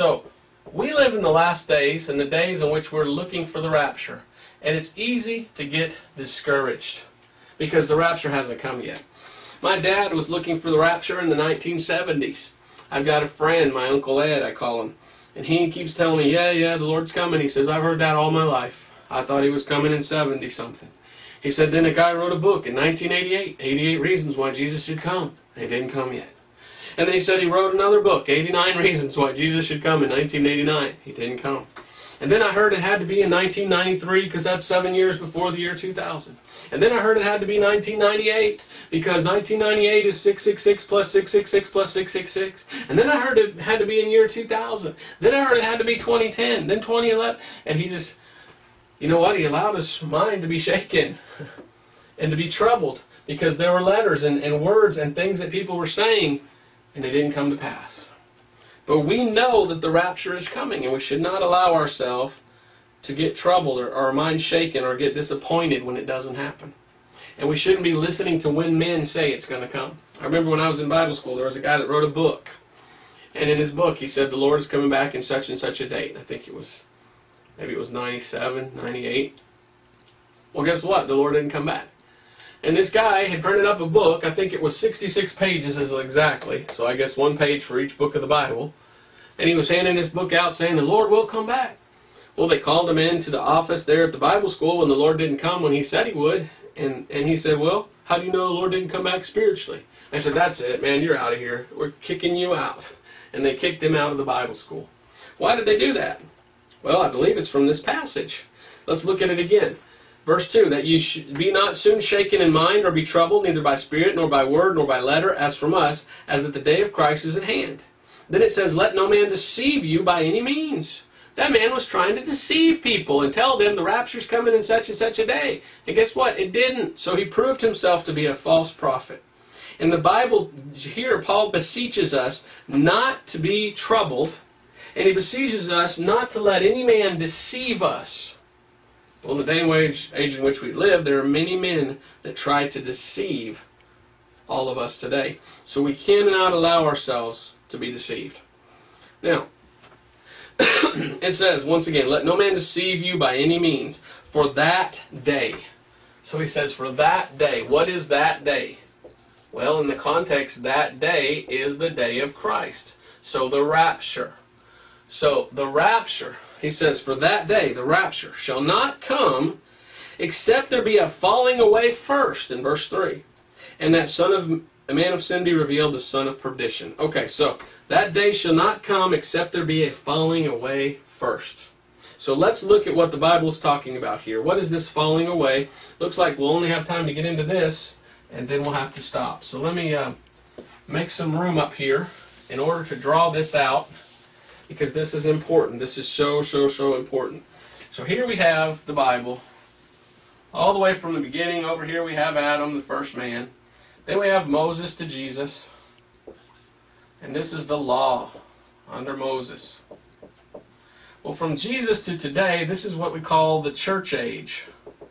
[SPEAKER 1] we live in the last days, and the days in which we're looking for the rapture. And it's easy to get discouraged because the rapture hasn't come yet. My dad was looking for the rapture in the 1970s. I've got a friend, my Uncle Ed, I call him, and he keeps telling me, yeah, the Lord's coming. He says, I've heard that all my life. I thought he was coming in 70-something. He said, then a guy wrote a book in 1988, 88 Reasons Why Jesus Should Come. He didn't come yet. And then he said he wrote another book, 89 Reasons Why Jesus Should Come in 1989. He didn't come. And then I heard it had to be in 1993 because that's 7 years before the year 2000. And then I heard it had to be 1998 because 1998 is 666 plus 666 plus 666. And then I heard it had to be in year 2000. Then I heard it had to be 2010, then 2011. And he just, you know what? He allowed his mind to be shaken and to be troubled because there were letters and words and things that people were saying and they didn't come to pass. But we know that the rapture is coming, and we should not allow ourselves to get troubled or our mind shaken or get disappointed when it doesn't happen. And we shouldn't be listening to when men say it's going to come. I remember when I was in Bible school, there was a guy that wrote a book. And in his book, he said the Lord is coming back in such and such a date. I think maybe it was 97, 98. Well, guess what? The Lord didn't come back. And this guy had printed up a book, I think it was 66 pages exactly, so I guess 1 page for each book of the Bible. And he was handing this book out saying, the Lord will come back. Well, they called him into the office there at the Bible school when the Lord didn't come when he said he would. And he said, well, how do you know the Lord didn't come back spiritually? I said, that's it, man, you're out of here. We're kicking you out. And they kicked him out of the Bible school. Why did they do that? Well, I believe it's from this passage. Let's look at it again. Verse 2, that you should be not soon shaken in mind or be troubled, neither by spirit, nor by word, nor by letter, as from us, as that the day of Christ is at hand. Then it says, let no man deceive you by any means. That man was trying to deceive people and tell them the rapture's coming in such and such a day. And guess what? It didn't. So he proved himself to be a false prophet. In the Bible, here Paul beseeches us not to be troubled, and he beseeches us not to let any man deceive us. Well, in the day and age in which we live, there are many men that try to deceive all of us today. So we cannot allow ourselves to be deceived. Now, it says, once again, let no man deceive you by any means, for that day. So he says, for that day. What is that day? Well, in the context, that day is the day of Christ. So the rapture. So the rapture he says, for that day, the rapture, shall not come except there be a falling away first, in verse 3. And that a man of sin be revealed, the son of perdition. Okay, so that day shall not come except there be a falling away first. So let's look at what the Bible is talking about here. What is this falling away? Looks like we'll only have time to get into this, and then we'll have to stop. So let me make some room up here in order to draw this out, because this is important. This is so important. So here we have the Bible. All the way from the beginning, over here we have Adam, the first man. Then we have Moses to Jesus. And this is the law under Moses. Well, from Jesus to today, this is what we call the church age.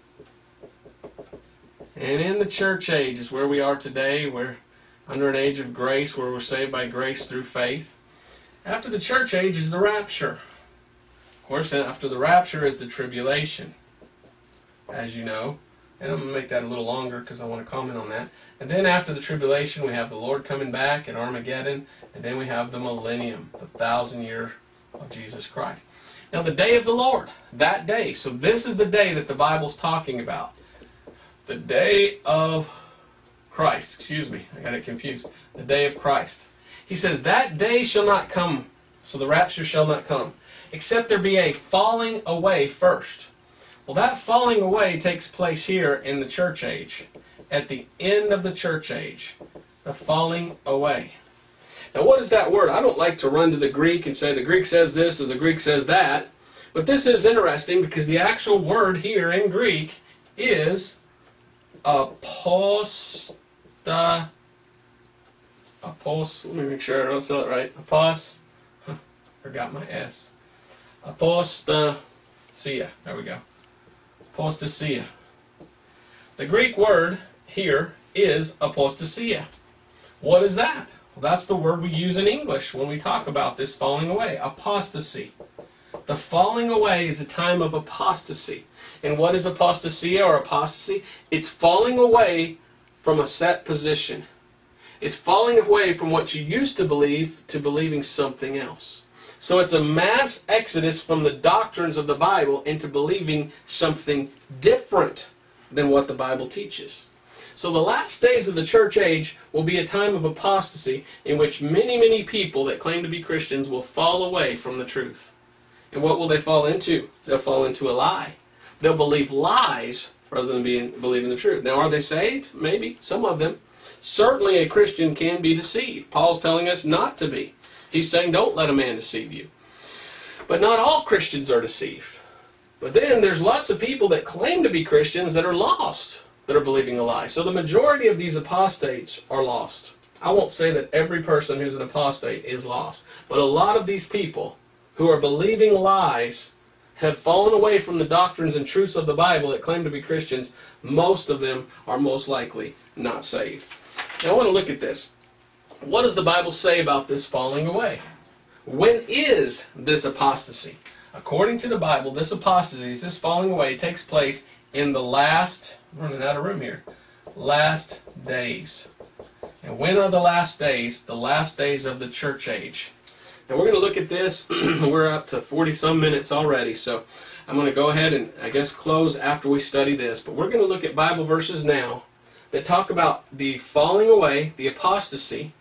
[SPEAKER 1] And in the church age is where we are today. We're under an age of grace, where we're saved by grace through faith. After the church age is the rapture. Of course, after the rapture is the tribulation, as you know. And I'm going to make that a little longer because I want to comment on that. And then after the tribulation, we have the Lord coming back at Armageddon. And then we have the millennium, the 1,000 years of Jesus Christ. Now, the day of the Lord, that day. So this is the day that the Bible's talking about. The day of Christ. Excuse me, I got it confused. The day of Christ. He says, that day shall not come, so the rapture shall not come, except there be a falling away first. Well, that falling away takes place here in the church age, at the end of the church age, the falling away. Now, what is that word? I don't like to run to the Greek and say the Greek says this or the Greek says that, but this is interesting because the actual word here in Greek is let me make sure I don't spell it right. Forgot my S. Apostasia. There we go. Apostasia. The Greek word here is apostasia. What is that? Well, that's the word we use in English when we talk about this falling away. Apostasy. The falling away is a time of apostasy. And what is apostasia or apostasy? It's falling away from a set position. It's falling away from what you used to believe to believing something else. So it's a mass exodus from the doctrines of the Bible into believing something different than what the Bible teaches. So the last days of the church age will be a time of apostasy in which many people that claim to be Christians will fall away from the truth. And what will they fall into? They'll fall into a lie. They'll believe lies rather than believing the truth. Now, are they saved? Maybe. Some of them. Certainly a Christian can be deceived. Paul's telling us not to be. He's saying don't let a man deceive you. But not all Christians are deceived. But then there's lots of people that claim to be Christians that are lost, that are believing a lie. So the majority of these apostates are lost. I won't say that every person who's an apostate is lost. But a lot of these people who are believing lies have fallen away from the doctrines and truths of the Bible that claim to be Christians. Most of them are most likely not saved. Now I want to look at this. What does the Bible say about this falling away? When is this apostasy? According to the Bible, this apostasy, this falling away, takes place in the last, I'm running out of room here, last days. And when are the last days? The last days of the church age. Now we're going to look at this. We're up to 40-some minutes already, so I'm going to go ahead and, I guess, close after we study this. But we're going to look at Bible verses now that talk about the falling away, the apostasy,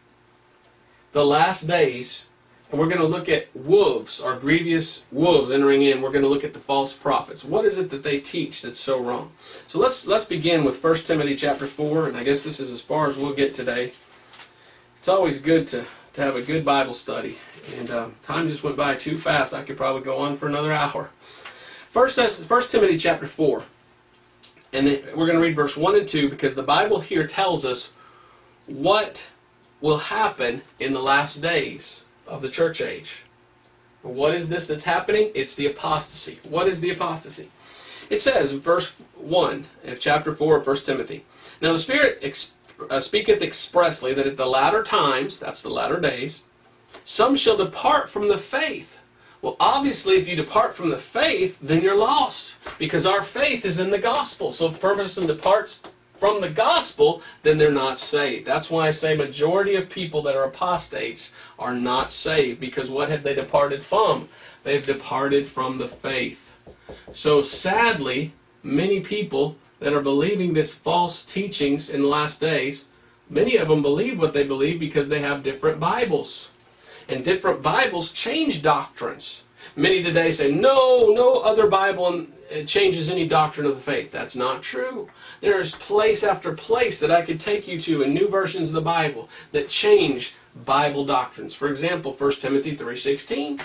[SPEAKER 1] the last days, and we're going to look at wolves, our grievous wolves entering in. We're going to look at the false prophets. What is it that they teach that's so wrong? So let's begin with 1 Timothy chapter 4, and I guess this is as far as we'll get today. It's always good to have a good Bible study, and time just went by too fast. I could probably go on for another hour. 1 Timothy chapter 4, and we're going to read verse 1 and 2 because the Bible here tells us what will happen in the last days of the church age. What is this that's happening? It's the apostasy. What is the apostasy? It says in verse 1 of chapter 4 of 1 Timothy, now the Spirit speaketh expressly that at the latter times, that's the latter days, some shall depart from the faith. Well, obviously, if you depart from the faith, then you're lost, because our faith is in the gospel. So if a person departs from the gospel, then they're not saved. That's why I say majority of people that are apostates are not saved, because what have they departed from? They've departed from the faith. So sadly, many people that are believing this false teachings in the last days, many of them believe what they believe because they have different Bibles. And different Bibles change doctrines. Many today say, no other Bible changes any doctrine of the faith. That's not true. There's place after place that I could take you to in new versions of the Bible that change Bible doctrines. For example, 1 Timothy 3:16.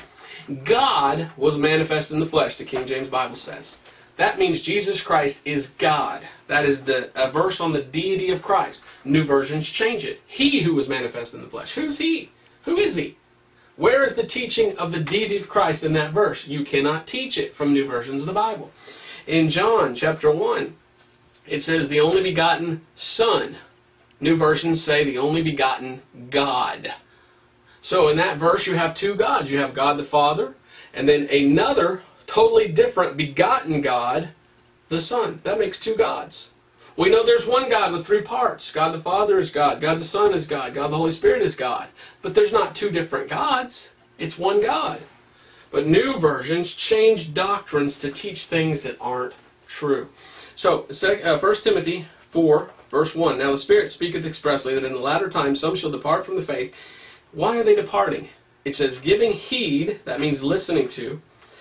[SPEAKER 1] God was manifest in the flesh, the King James Bible says. That means Jesus Christ is God. That is a verse on the deity of Christ. New versions change it. He who was manifest in the flesh. Who's he? Who is he? Where is the teaching of the deity of Christ in that verse? You cannot teach it from new versions of the Bible. In John chapter 1, it says the only begotten Son. New versions say the only begotten God. So in that verse you have two gods. You have God the Father, and then another totally different begotten God, the Son. That makes two gods. We know there's one God with three parts. God the Father is God. God the Son is God. God the Holy Spirit is God. But there's not two different gods. It's one God. But new versions change doctrines to teach things that aren't true. So 1 Timothy 4, verse 1. Now the Spirit speaketh expressly that in the latter times some shall depart from the faith. Why are they departing? It says, giving heed, that means listening to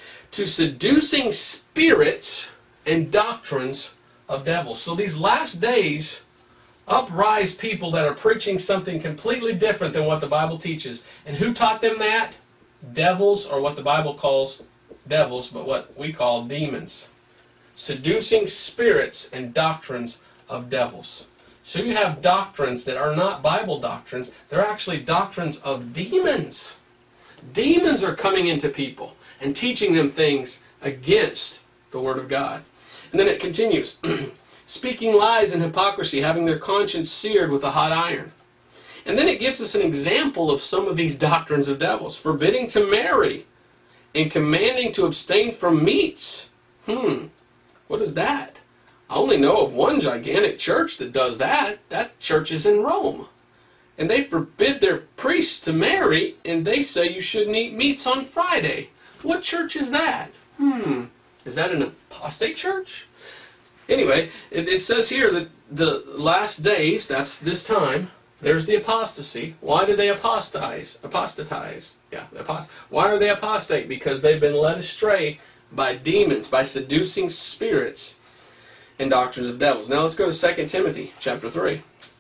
[SPEAKER 1] seducing spirits and doctrines of devils. So these last days uprise people that are preaching something completely different than what the Bible teaches. And who taught them that? Devils, or what the Bible calls devils, but what we call demons. Seducing spirits and doctrines of devils. So you have doctrines that are not Bible doctrines. They're actually doctrines of demons. Demons are coming into people and teaching them things against the Word of God. And then it continues, speaking lies and hypocrisy, having their conscience seared with a hot iron. And then it gives us an example of some of these doctrines of devils. Forbidding to marry and commanding to abstain from meats. What is that? I only know of one gigantic church that does that. That church is in Rome. And they forbid their priests to marry, and they say you shouldn't eat meats on Friday. What church is that? Is that an apostate church? Anyway, it says here that the last days, that's this time, there's the apostasy. Why do they apostatize? Why are they apostate? Because they've been led astray by demons, by seducing spirits and doctrines of devils. Now let's go to 2 Timothy chapter 3.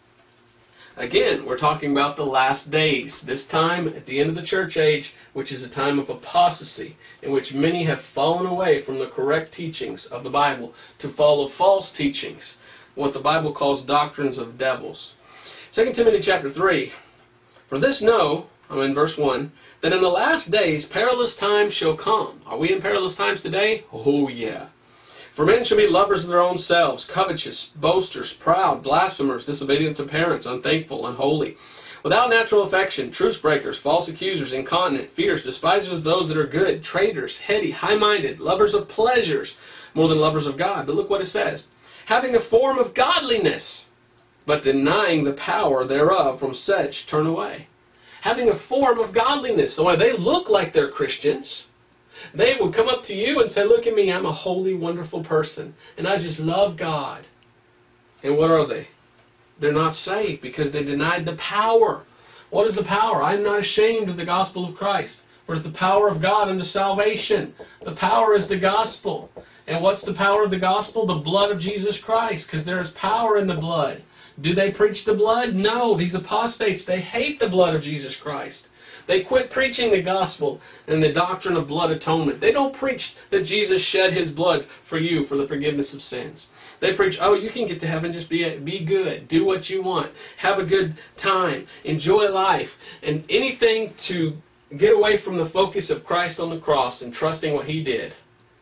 [SPEAKER 1] Again, we're talking about the last days. This time at the end of the church age, which is a time of apostasy, in which many have fallen away from the correct teachings of the Bible to follow false teachings, what the Bible calls doctrines of devils. 2 Timothy chapter 3. For this know, I'm in verse 1, that in the last days perilous times shall come. Are we in perilous times today? Oh yeah. For men shall be lovers of their own selves, covetous, boasters, proud, blasphemers, disobedient to parents, unthankful, unholy, without natural affection, truce breakers, false accusers, incontinent, fierce, despisers of those that are good, traitors, heady, high-minded, lovers of pleasures more than lovers of God. But look what it says. Having a form of godliness, but denying the power thereof, from such turn away. Having a form of godliness. So they look like they're Christians. They would come up to you and say, look at me, I'm a holy, wonderful person, and I just love God. And what are they? They're not saved because they denied the power. What is the power? I am not ashamed of the gospel of Christ, for it is the power of God unto salvation. The power is the gospel. And what's the power of the gospel? The blood of Jesus Christ, because there is power in the blood. Do they preach the blood? No. These apostates, they hate the blood of Jesus Christ. They quit preaching the gospel and the doctrine of blood atonement. They don't preach that Jesus shed His blood for you for the forgiveness of sins. They preach, oh, you can get to heaven, just be good, do what you want, have a good time, enjoy life, and anything to get away from the focus of Christ on the cross and trusting what He did.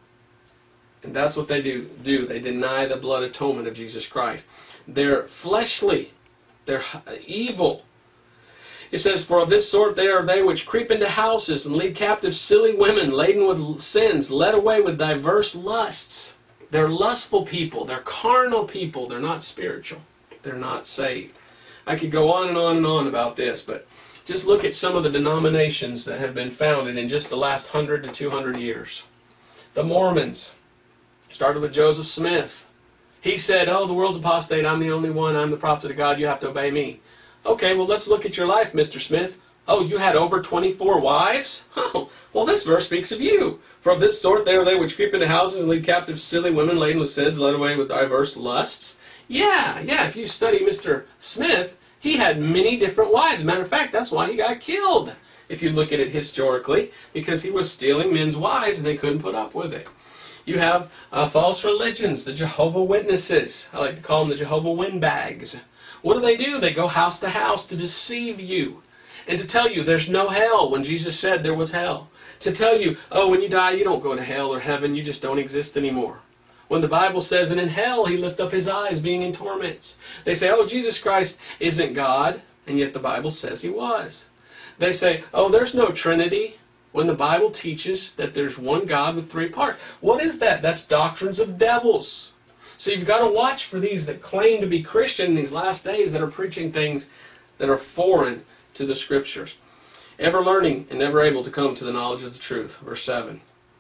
[SPEAKER 1] And that's what they do. They deny the blood atonement of Jesus Christ. They're fleshly. They're evil. It says, for of this sort they are they which creep into houses and lead captive silly women laden with sins, led away with diverse lusts. They're lustful people. They're carnal people. They're not spiritual. They're not saved. I could go on and on and on about this, but just look at some of the denominations that have been founded in just the last 100 to 200 years. The Mormons started with Joseph Smith. He said, oh, the world's apostate. I'm the only one. I'm the prophet of God. You have to obey me. Okay, well, let's look at your life, Mr. Smith. Oh, you had over 24 wives? Oh, well, this verse speaks of you. From this sort they are they which creep into houses and lead captive silly women laden with sins, led away with diverse lusts. Yeah, if you study Mr. Smith, he had many different wives. Matter of fact, that's why he got killed, if you look at it historically, because he was stealing men's wives and they couldn't put up with it. You have false religions, the Jehovah's Witnesses. I like to call them the Jehovah's Windbags. What do? They go house to house to deceive you and to tell you there's no hell when Jesus said there was hell. To tell you, oh, when you die, you don't go to hell or heaven, you just don't exist anymore. When the Bible says, and in hell he lift up his eyes, being in torments. They say, oh, Jesus Christ isn't God, and yet the Bible says he was. They say, oh, there's no Trinity, when the Bible teaches that there's one God with three parts. What is that? That's doctrines of devils. So you've got to watch for these that claim to be Christian in these last days that are preaching things that are foreign to the Scriptures. Ever learning and never able to come to the knowledge of the truth. Verse 7.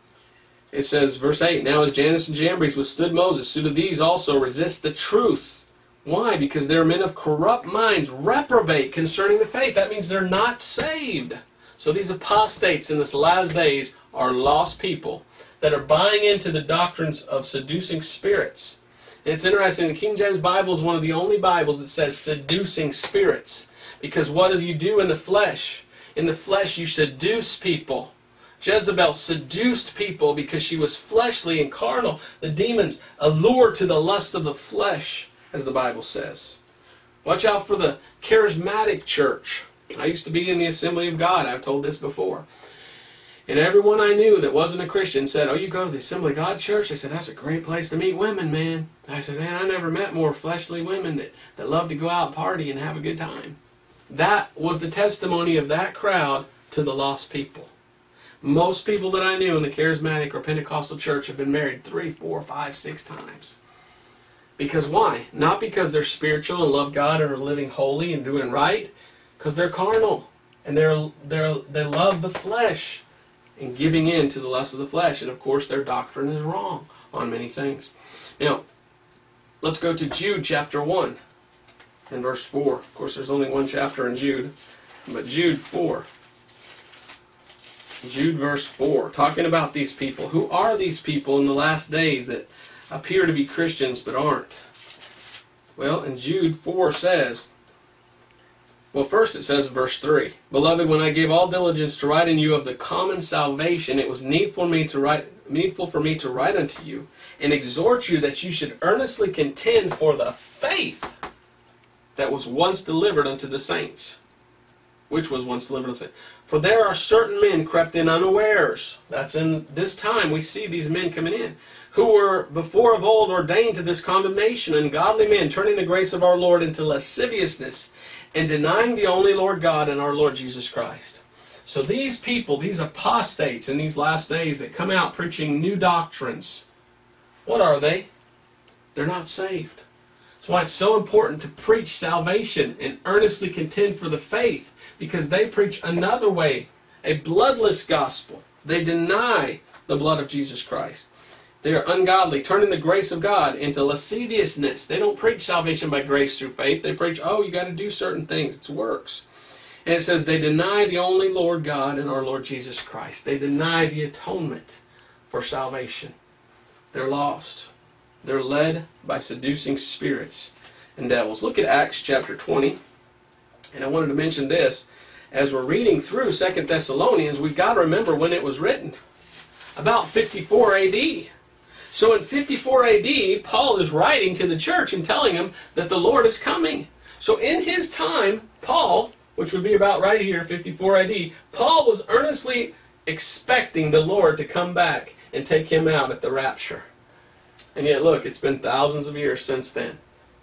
[SPEAKER 1] It says, verse 8, now as Jannes and Jambres withstood Moses, so do these also resist the truth. Why? Because they are men of corrupt minds, reprobate concerning the faith. That means they're not saved. So these apostates in this last days are lost people that are buying into the doctrines of seducing spirits. And it's interesting, the King James Bible is one of the only Bibles that says seducing spirits. Because what do you do in the flesh? In the flesh you seduce people. Jezebel seduced people because she was fleshly and carnal. The demons allured to the lust of the flesh, as the Bible says. Watch out for the charismatic church. I used to be in the Assembly of God. I've told this before. And everyone I knew that wasn't a Christian said, oh, you go to the Assembly of God church? I said, that's a great place to meet women, man. I said, man, I never met more fleshly women that love to go out and party and have a good time. That was the testimony of that crowd to the lost people. Most people that I knew in the charismatic or Pentecostal church have been married 3, 4, 5, 6 times. Because why? Not because they're spiritual and love God and are living holy and doing right. Because they're carnal. And they love the flesh and giving in to the lust of the flesh. And of course their doctrine is wrong on many things. Now, let's go to Jude chapter 1 and verse 4. Of course there's only one chapter in Jude. But Jude 4. Jude verse 4, talking about these people. Who are these people in the last days that appear to be Christians but aren't? Well, and Jude 4 says, well, first it says in verse 3, beloved, when I gave all diligence to write in you of the common salvation, it was needful for me to write unto you and exhort you that you should earnestly contend for the faith that was once delivered unto the saints. Which was once delivered unto the saints. For there are certain men crept in unawares. That's in this time we see these men coming in. Who were before of old ordained to this condemnation, ungodly men, turning the grace of our Lord into lasciviousness, and denying the only Lord God and our Lord Jesus Christ. So these people, these apostates in these last days that come out preaching new doctrines, what are they? They're not saved. That's why it's so important to preach salvation and earnestly contend for the faith, because they preach another way, a bloodless gospel. They deny the blood of Jesus Christ. They are ungodly, turning the grace of God into lasciviousness. They don't preach salvation by grace through faith. They preach, oh, you got to do certain things. It's works. And it says they deny the only Lord God and our Lord Jesus Christ. They deny the atonement for salvation. They're lost. They're led by seducing spirits and devils. Look at Acts chapter 20. And I wanted to mention this. As we're reading through 2 Thessalonians, we've got to remember when it was written. About 54 A.D. So in 54 A.D., Paul is writing to the church and telling them that the Lord is coming. So in his time, Paul, which would be about right here, 54 A.D., Paul was earnestly expecting the Lord to come back and take him out at the rapture. And yet, look, it's been thousands of years since then.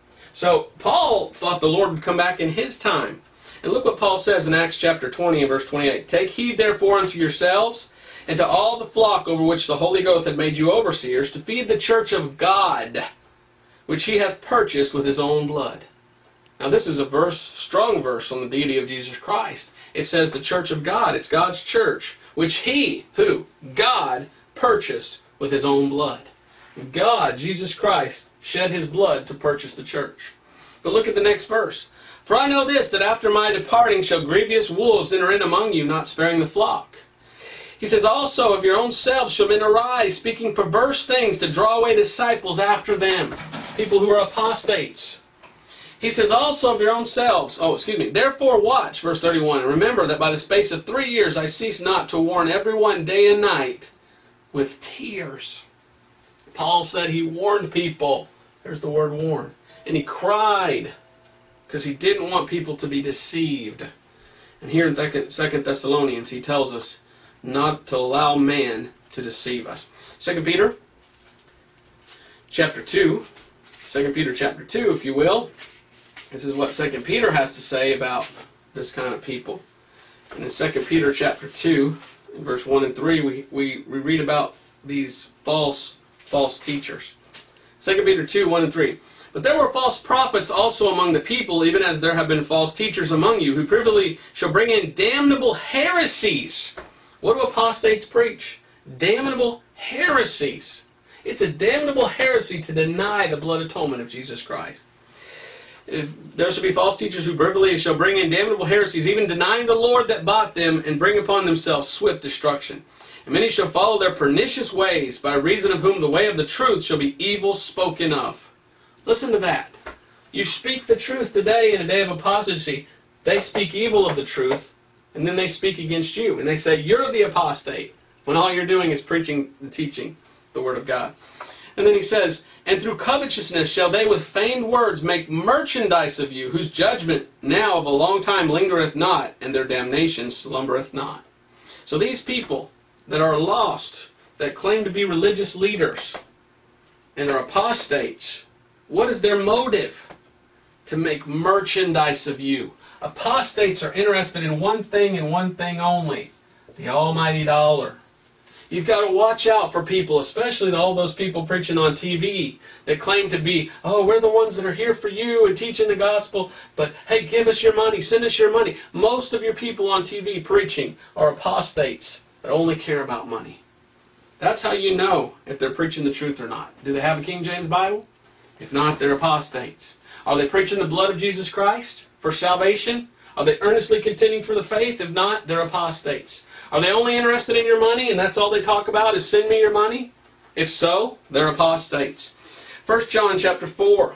[SPEAKER 1] So Paul thought the Lord would come back in his time. And look what Paul says in Acts chapter 20 and verse 28. Take heed therefore unto yourselves, and to all the flock over which the Holy Ghost had made you overseers, to feed the church of God, which he hath purchased with his own blood. Now this is a verse, strong verse on the deity of Jesus Christ. It says the church of God, it's God's church, which he, who? God, purchased with his own blood. God, Jesus Christ, shed his blood to purchase the church. But look at the next verse. For I know this, that after my departing shall grievous wolves enter in among you, not sparing the flock. He says, also of your own selves shall men arise, speaking perverse things to draw away disciples after them. People who are apostates. He says, also of your own selves. Therefore watch, verse 31, and remember that by the space of 3 years I cease not to warn everyone day and night with tears. Paul said he warned people. There's the word warn. And he cried because he didn't want people to be deceived. And here in 2 Thessalonians he tells us not to allow man to deceive us. 2 Peter chapter 2. 2 Peter chapter 2, if you will. This is what 2 Peter has to say about this kind of people. And in 2 Peter chapter 2, in verse 1 and 3, we read about these false teachers. 2 Peter 2, 1 and 3. But there were false prophets also among the people, even as there have been false teachers among you, who privily shall bring in damnable heresies. What do apostates preach? Damnable heresies. It's a damnable heresy to deny the blood atonement of Jesus Christ. If there shall be false teachers who privily shall bring in damnable heresies, even denying the Lord that bought them, and bring upon themselves swift destruction. And many shall follow their pernicious ways, by reason of whom the way of the truth shall be evil spoken of. Listen to that. You speak the truth today in a day of apostasy. They speak evil of the truth, and then they speak against you. And they say, you're the apostate, when all you're doing is preaching and teaching the Word of God. And then he says, and through covetousness shall they with feigned words make merchandise of you, whose judgment now of a long time lingereth not, and their damnation slumbereth not. So these people that are lost, that claim to be religious leaders, and are apostates, what is their motive? To make merchandise of you. Apostates are interested in one thing and one thing only, the almighty dollar. You've got to watch out for people, especially all those people preaching on TV that claim to be, oh, we're the ones that are here for you and teaching the gospel, but hey, give us your money, send us your money. Most of your people on TV preaching are apostates that only care about money. That's how you know if they're preaching the truth or not. Do they have a King James Bible? If not, they're apostates. Are they preaching the blood of Jesus Christ for salvation? Are they earnestly contending for the faith? If not, they're apostates. Are they only interested in your money and that's all they talk about is send me your money? If so, they're apostates. 1 John chapter 4.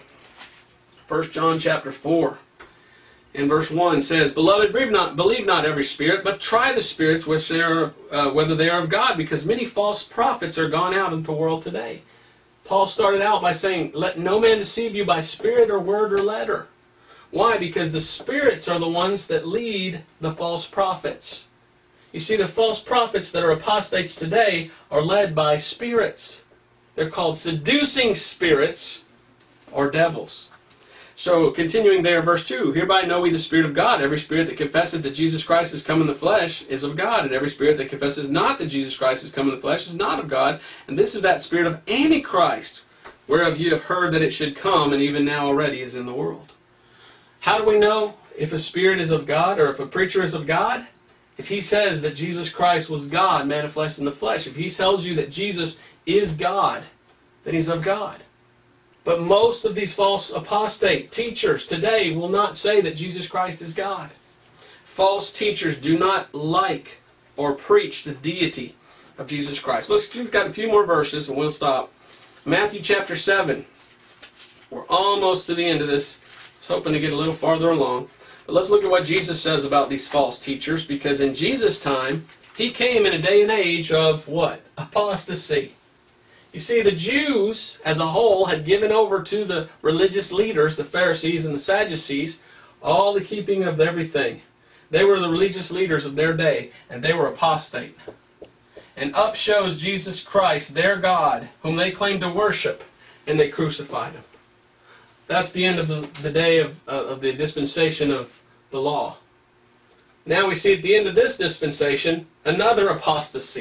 [SPEAKER 1] 1 John chapter 4 in verse 1 says, Beloved, believe not every spirit, but try the spirits which they are, whether they are of God, because many false prophets are gone out into the world today. Paul started out by saying, let no man deceive you by spirit or word or letter. Why? Because the spirits are the ones that lead the false prophets. You see, the false prophets that are apostates today are led by spirits. They're called seducing spirits or devils. So, continuing there, verse 2, Hereby know we the Spirit of God. Every spirit that confesseth that Jesus Christ is come in the flesh is of God, and every spirit that confesseth not that Jesus Christ is come in the flesh is not of God. And this is that spirit of Antichrist, whereof ye have heard that it should come, and even now already is in the world. How do we know if a spirit is of God, or if a preacher is of God? If he says that Jesus Christ was God manifest in the flesh, if he tells you that Jesus is God, then he's of God. But most of these false apostate teachers today will not say that Jesus Christ is God. False teachers do not like or preach the deity of Jesus Christ. We've got a few more verses and we'll stop. Matthew chapter 7. We're almost to the end of this. I was hoping to get a little farther along. But let's look at what Jesus says about these false teachers, because in Jesus' time, he came in a day and age of what? Apostasy. You see, the Jews as a whole had given over to the religious leaders, the Pharisees and the Sadducees, all the keeping of everything. They were the religious leaders of their day, and they were apostate. And up shows Jesus Christ, their God, whom they claimed to worship, and they crucified him. That's the end of the day of the dispensation of the law. Now we see at the end of this dispensation another apostasy,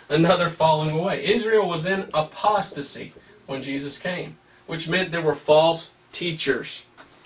[SPEAKER 1] another falling away. Israel was in apostasy when Jesus came, which meant there were false teachers.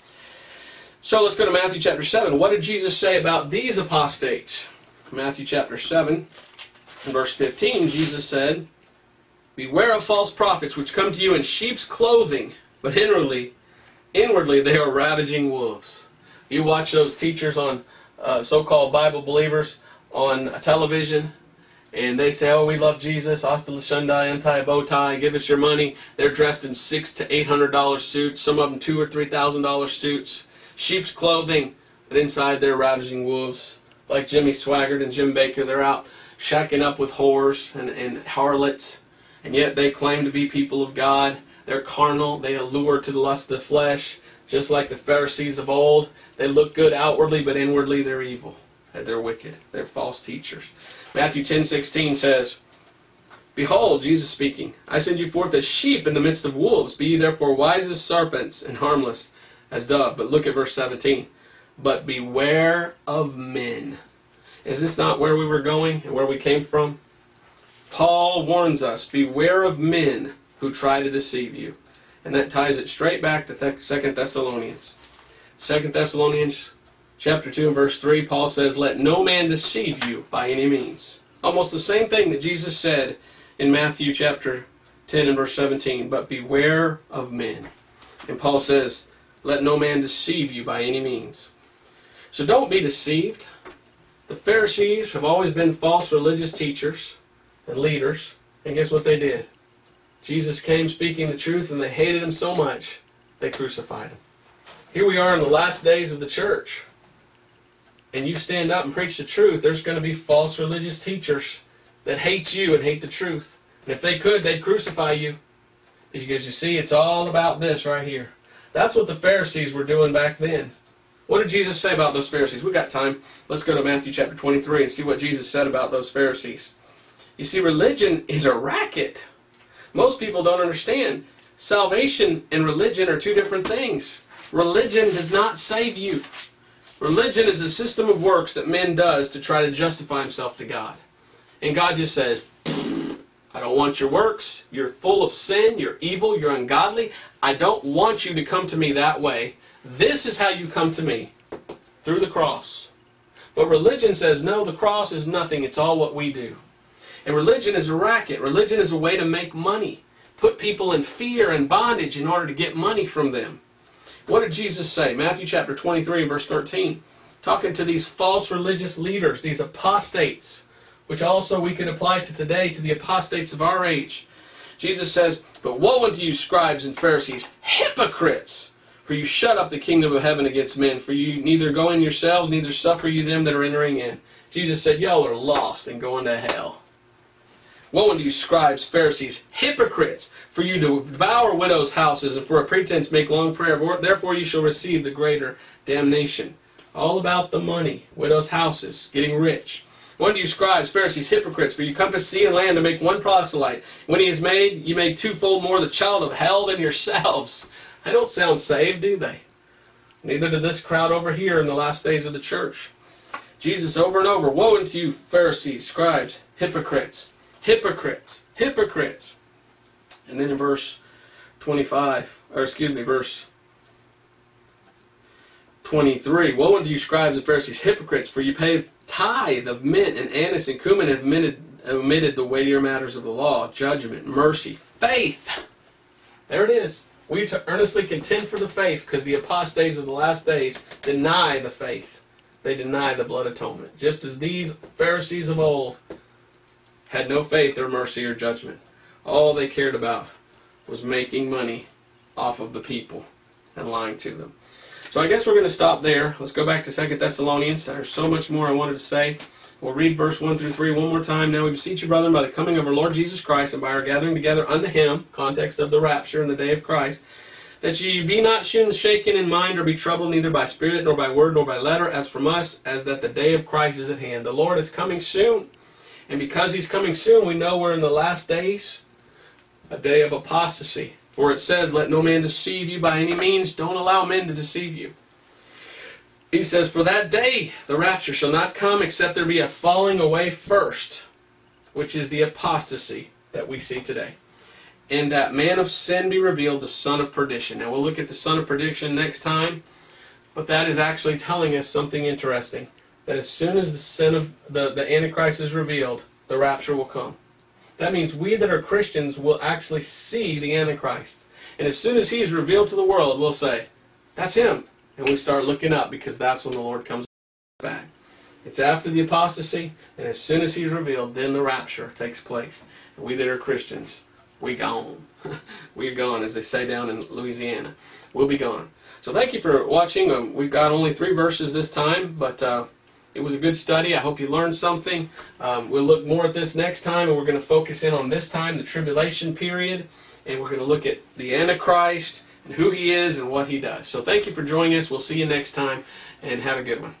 [SPEAKER 1] So let's go to Matthew chapter 7. What did Jesus say about these apostates? Matthew chapter 7, verse 15, Jesus said, "Beware of false prophets which come to you in sheep's clothing, but inwardly they are ravaging wolves." You watch those teachers on so-called Bible believers on television, and they say, "Oh, we love Jesus, hasta la shundai, untie a bow tie, give us your money." They're dressed in $600 to $800 suits, some of them $2,000 or $3,000 suits, sheep's clothing, but inside they're ravaging wolves. Like Jimmy Swaggart and Jim Baker, they're out shacking up with whores and harlots, and yet they claim to be people of God. They're carnal, they allure to the lust of the flesh, just like the Pharisees of old. They look good outwardly, but inwardly they're evil. They're wicked. They're false teachers. Matthew 10:16 says, "Behold," Jesus speaking, "I send you forth as sheep in the midst of wolves. Be ye therefore wise as serpents and harmless as dove." But look at verse 17. "But beware of men." Is this not where we were going and where we came from? Paul warns us, beware of men who try to deceive you. And that ties it straight back to 2 Thessalonians. 2 Thessalonians chapter 2 and verse 3, Paul says, "Let no man deceive you by any means." Almost the same thing that Jesus said in Matthew chapter 10 and verse 17, "But beware of men." And Paul says, "Let no man deceive you by any means." So don't be deceived. The Pharisees have always been false religious teachers and leaders. And guess what they did? Jesus came speaking the truth, and they hated him so much, they crucified him. Here we are in the last days of the church. And you stand up and preach the truth, there's going to be false religious teachers that hate you and hate the truth. And if they could, they'd crucify you. Because you see, it's all about this right here. That's what the Pharisees were doing back then. What did Jesus say about those Pharisees? We've got time. Let's go to Matthew chapter 23 and see what Jesus said about those Pharisees. You see, religion is a racket. Most people don't understand. Salvation and religion are two different things. Religion does not save you. Religion is a system of works that man does to try to justify himself to God. And God just says, "I don't want your works. You're full of sin. You're evil. You're ungodly. I don't want you to come to me that way. This is how you come to me, through the cross." But religion says, no, the cross is nothing. It's all what we do. And religion is a racket. Religion is a way to make money. Put people in fear and bondage in order to get money from them. What did Jesus say? Matthew chapter 23, verse 13. Talking to these false religious leaders, these apostates, which also we can apply to today, to the apostates of our age. Jesus says, "But woe unto you, scribes and Pharisees, hypocrites! For you shut up the kingdom of heaven against men. For you neither go in yourselves, neither suffer you them that are entering in." Jesus said, y'all are lost and going to hell. "Woe unto you, scribes, Pharisees, hypocrites! For you devour widows' houses, and for a pretense make long prayer. Therefore you shall receive the greater damnation." All about the money. Widows' houses. Getting rich. "Woe unto you, scribes, Pharisees, hypocrites! For you compass sea and land to make one proselyte. When he is made, you make twofold more the child of hell than yourselves." They don't sound saved, do they? Neither did this crowd over here in the last days of the church. Jesus over and over, "Woe unto you, Pharisees, scribes, hypocrites, hypocrites, hypocrites." And then in verse 23, "Woe unto you, scribes and Pharisees, hypocrites, for you pay tithe of mint and anise and cumin, and have omitted the weightier matters of the law, judgment, mercy, faith." There it is. We are to earnestly contend for the faith, because the apostates of the last days deny the faith. They deny the blood atonement. Just as these Pharisees of old had no faith or mercy or judgment. All they cared about was making money off of the people and lying to them. So I guess we're going to stop there. Let's go back to 2 Thessalonians. There's so much more I wanted to say. We'll read verse 1 through 3 one more time. "Now we beseech you, brethren, by the coming of our Lord Jesus Christ, and by our gathering together unto him," context of the rapture and the day of Christ, "that ye be not shaken in mind, or be troubled, neither by spirit, nor by word, nor by letter, as from us, as that the day of Christ is at hand." The Lord is coming soon. And because he's coming soon, we know we're in the last days, a day of apostasy. For it says, "Let no man deceive you by any means." Don't allow men to deceive you. He says, "For that day the rapture shall not come, except there be a falling away first which is the apostasy that we see today. And that man of sin be revealed, the son of perdition. Now we'll look at the son of perdition next time, but that is actually telling us something interesting. That as soon as the sin of the Antichrist is revealed, the rapture will come. That means we that are Christians will actually see the Antichrist. And as soon as he is revealed to the world, we'll say, that's him. And we start looking up, because that's when the Lord comes back. It's after the apostasy, and as soon as he's revealed, then the rapture takes place. And we that are Christians, we gone. We're gone, as they say down in Louisiana. We'll be gone. So thank you for watching. We've got only 3 verses this time, but it was a good study. I hope you learned something. We'll look more at this next time, and we're going to focus in on this time, the tribulation period, and we're going to look at the Antichrist and who he is and what he does. So thank you for joining us. We'll see you next time, and have a good one.